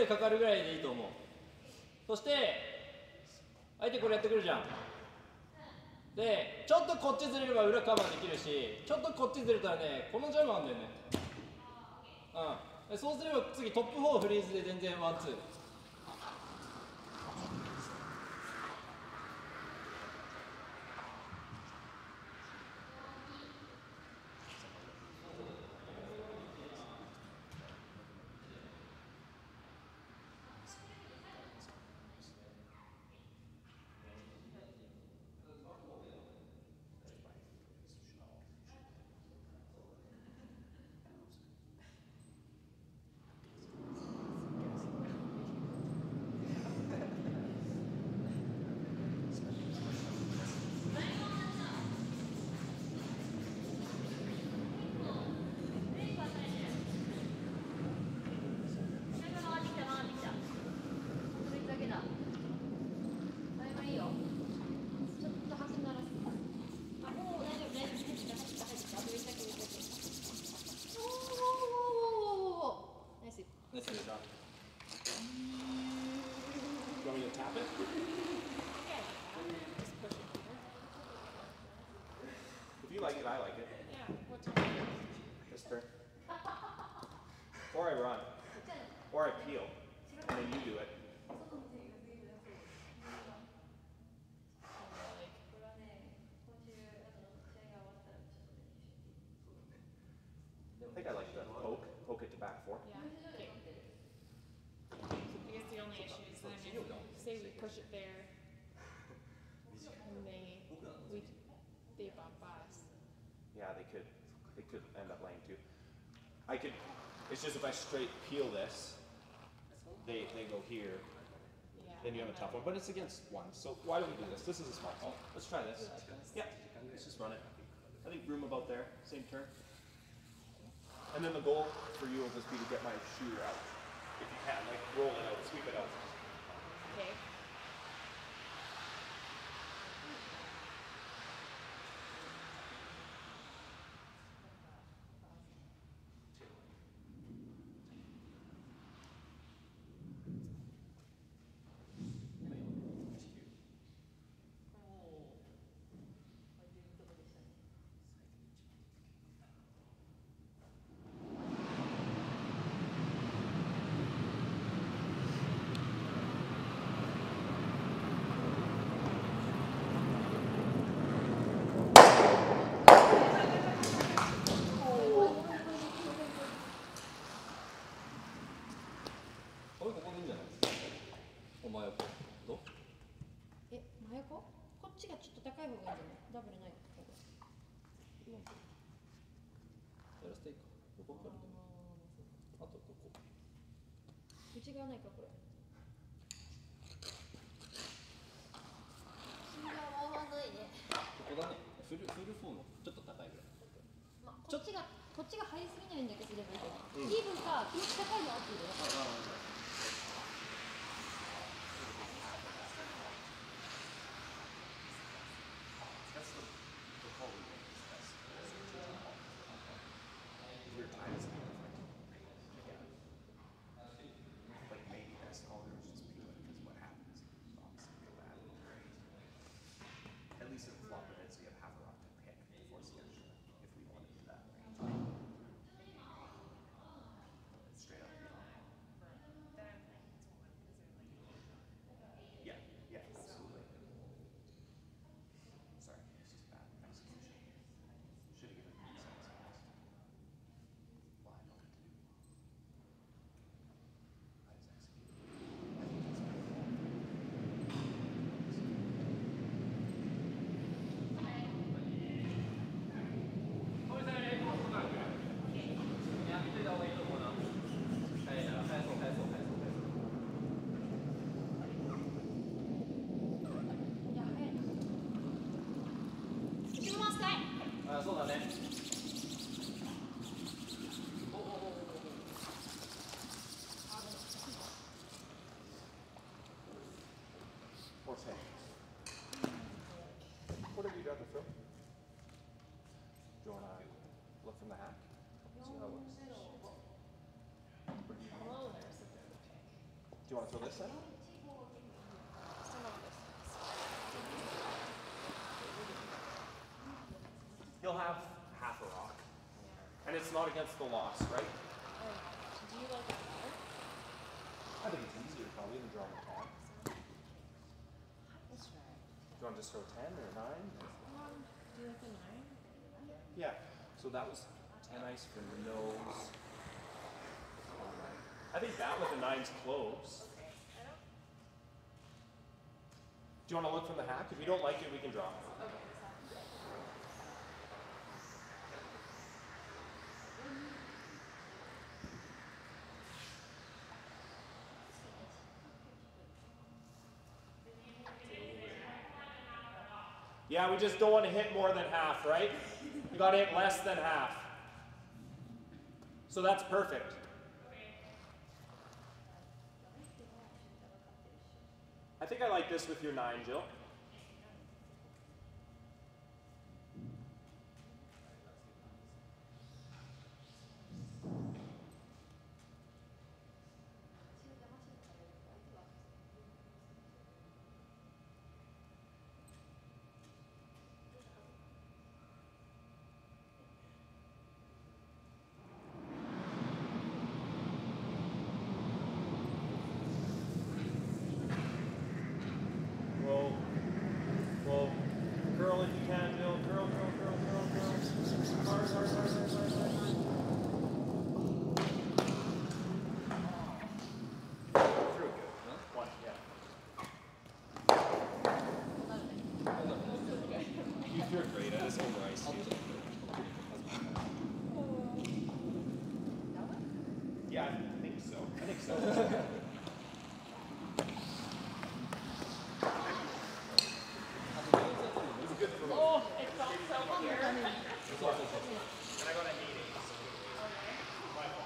かかるぐらいでいいと思う。そして相手これやってくるじゃん。でちょっとこっちずれれば裏カバーできるし、ちょっとこっちずれたらねこのジャムあんだよね。でそうすれば次トップ4フリーズで全然ワンツー。 If you like it, I like it. Yeah, what time? This turn. Or I run. Or I peel. And then you do it. I think I like the poke it to back four. Yeah. Okay. I guess the only issue is then if, say we push it there, and they bump us. Yeah, they could end up laying two. I could, it's just if I straight peel this, they go here, yeah, then you have a tough one, but it's against one, so why don't we do this? This is a smart call. Let's try this. Yeah, let's just run it. I think room about there, same turn. And then the goal for you will just be to get my shooter out, if you can, like roll it out, sweep it out. Okay. What have you done to throw? Do you want to look from the hack? See how it looks? you want to throw this in? He'll have half a rock. And it's not against the loss, right? Do you like that better? I think it's easier probably than drawing a 10. Let's try it. Do you want to just throw 10 or 9? Do you like the 9? Yeah. So that was 10 ice for nose. I think that with the 9's close. Do you want to look from the hack? If you don't like it, we can drop it. Yeah, we just don't want to hit more than half, right? You got to hit less than half. So that's perfect. I think I like this with your 9, Jill. Whoa. Curl if you can, Jill. Curl. Hard. Threw it good, huh? 1, yeah. You threw it great. I just over ice. Yeah, I think so. Oh, it felt so weird. And I got a 8. My fault.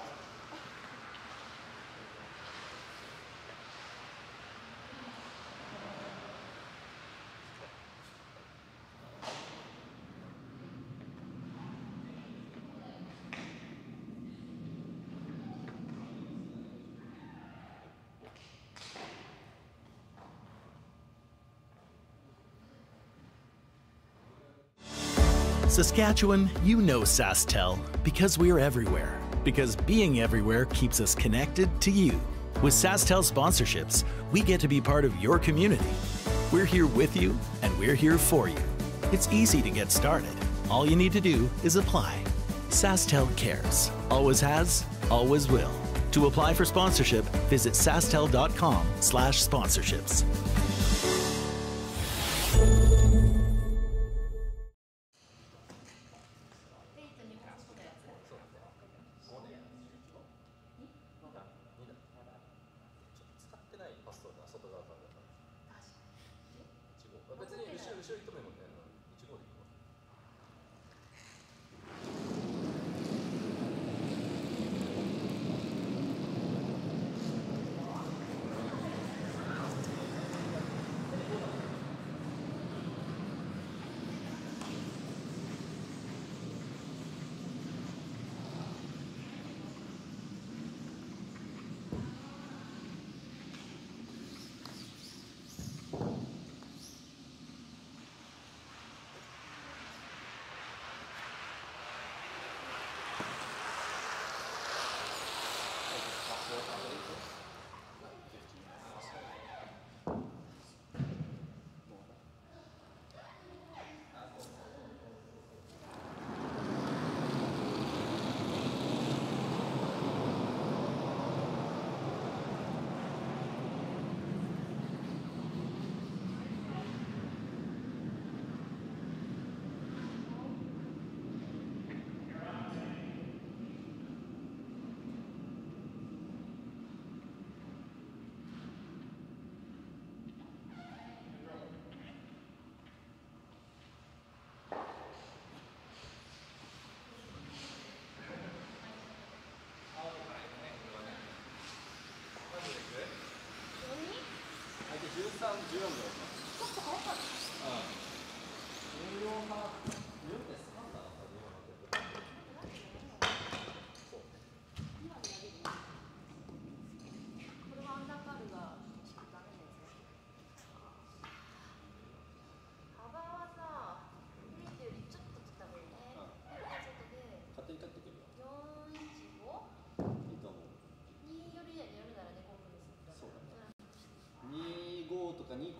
Saskatchewan, you know SaskTel because we're everywhere. Because being everywhere keeps us connected to you. With SaskTel sponsorships, we get to be part of your community. We're here with you and we're here for you. It's easy to get started. All you need to do is apply. SaskTel cares. Always has, always will. To apply for sponsorship, visit sastel.com/sponsorships.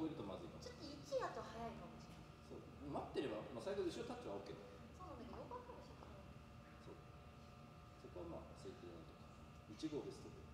超えるとまずいかも。 ちょっと1だと早いかもしれない。 そう待ってれば、まあ、最後後ろタッチは OK だ。 そうなんだけど、よかったかもしれない。 そう。そこはまあ、正規なんとか。1号ベストで。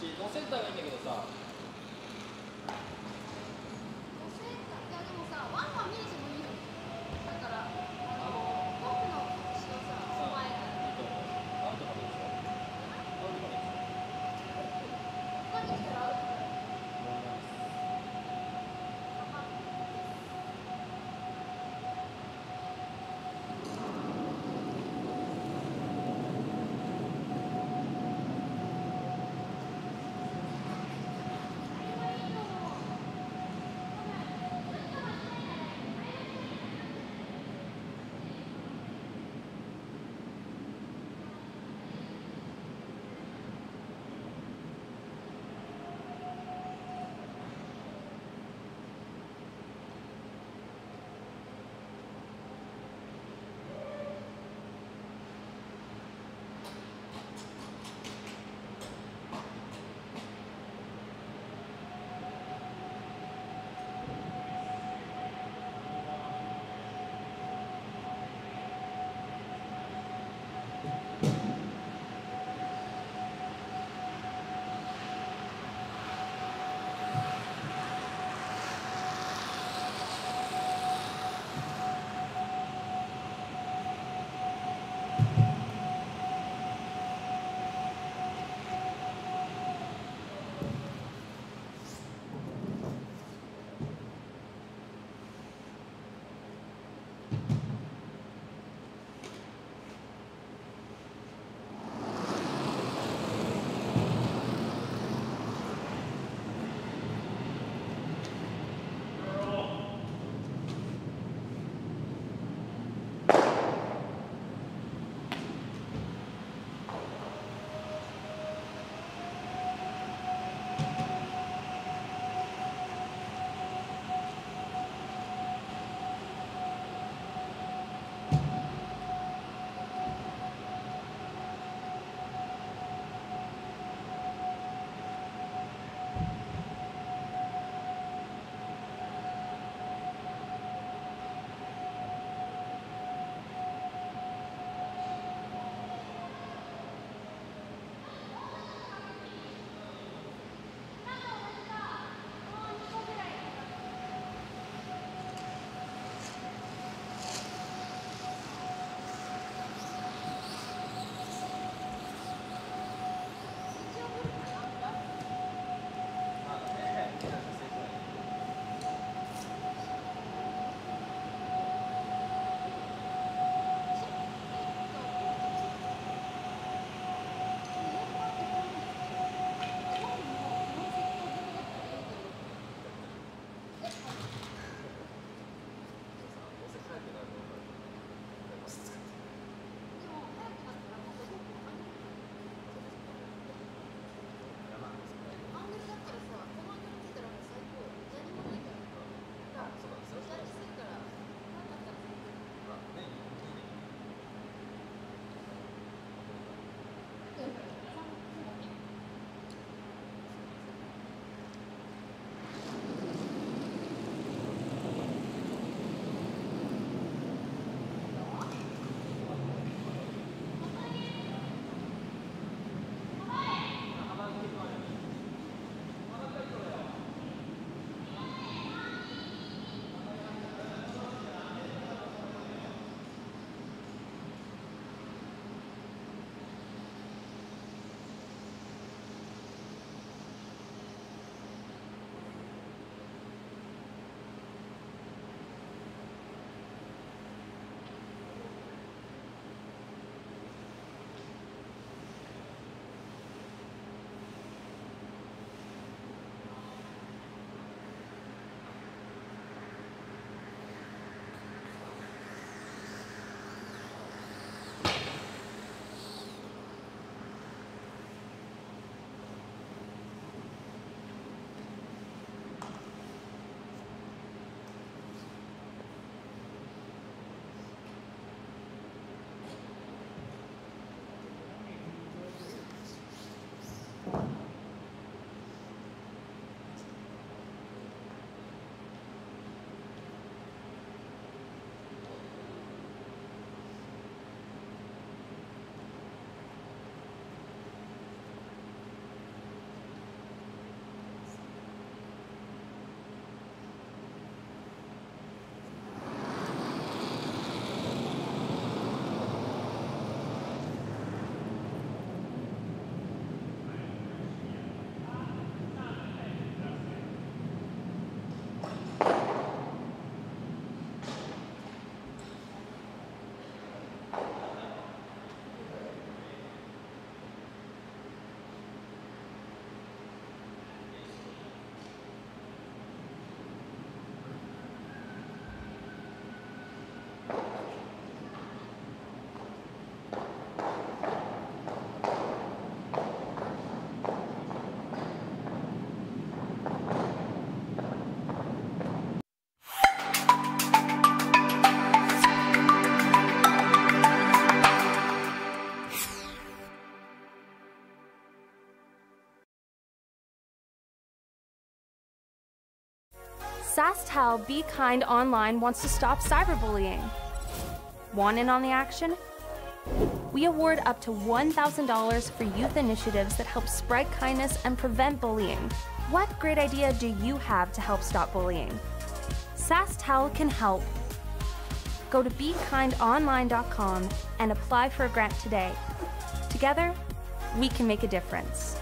ち乗せたらいいんだけどさ。 how Be Kind Online wants to stop cyberbullying. Want in on the action? We award up to $1,000 for youth initiatives that help spread kindness and prevent bullying. What great idea do you have to help stop bullying? SaskTel can help. Go to BeKindOnline.com and apply for a grant today. Together, we can make a difference.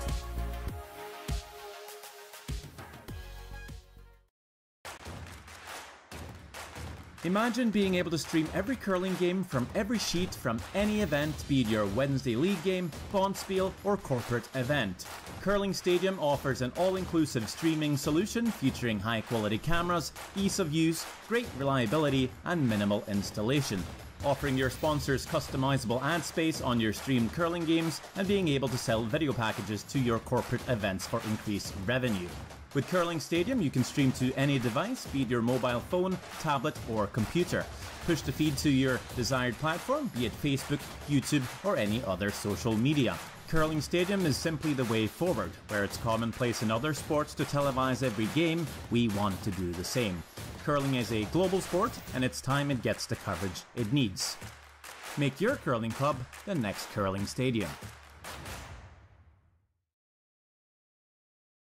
Imagine being able to stream every curling game from every sheet from any event, be it your Wednesday league game, bonspiel, or corporate event. Curling Stadium offers an all-inclusive streaming solution featuring high-quality cameras, ease of use, great reliability, and minimal installation. Offering your sponsors customizable ad space on your streamed curling games and being able to sell video packages to your corporate events for increased revenue. With Curling Stadium, you can stream to any device, be it your mobile phone, tablet, or computer. Push the feed to your desired platform, be it Facebook, YouTube, or any other social media. Curling Stadium is simply the way forward. Where it's commonplace in other sports to televise every game, we want to do the same. Curling is a global sport, and it's time it gets the coverage it needs. Make your curling club the next Curling Stadium.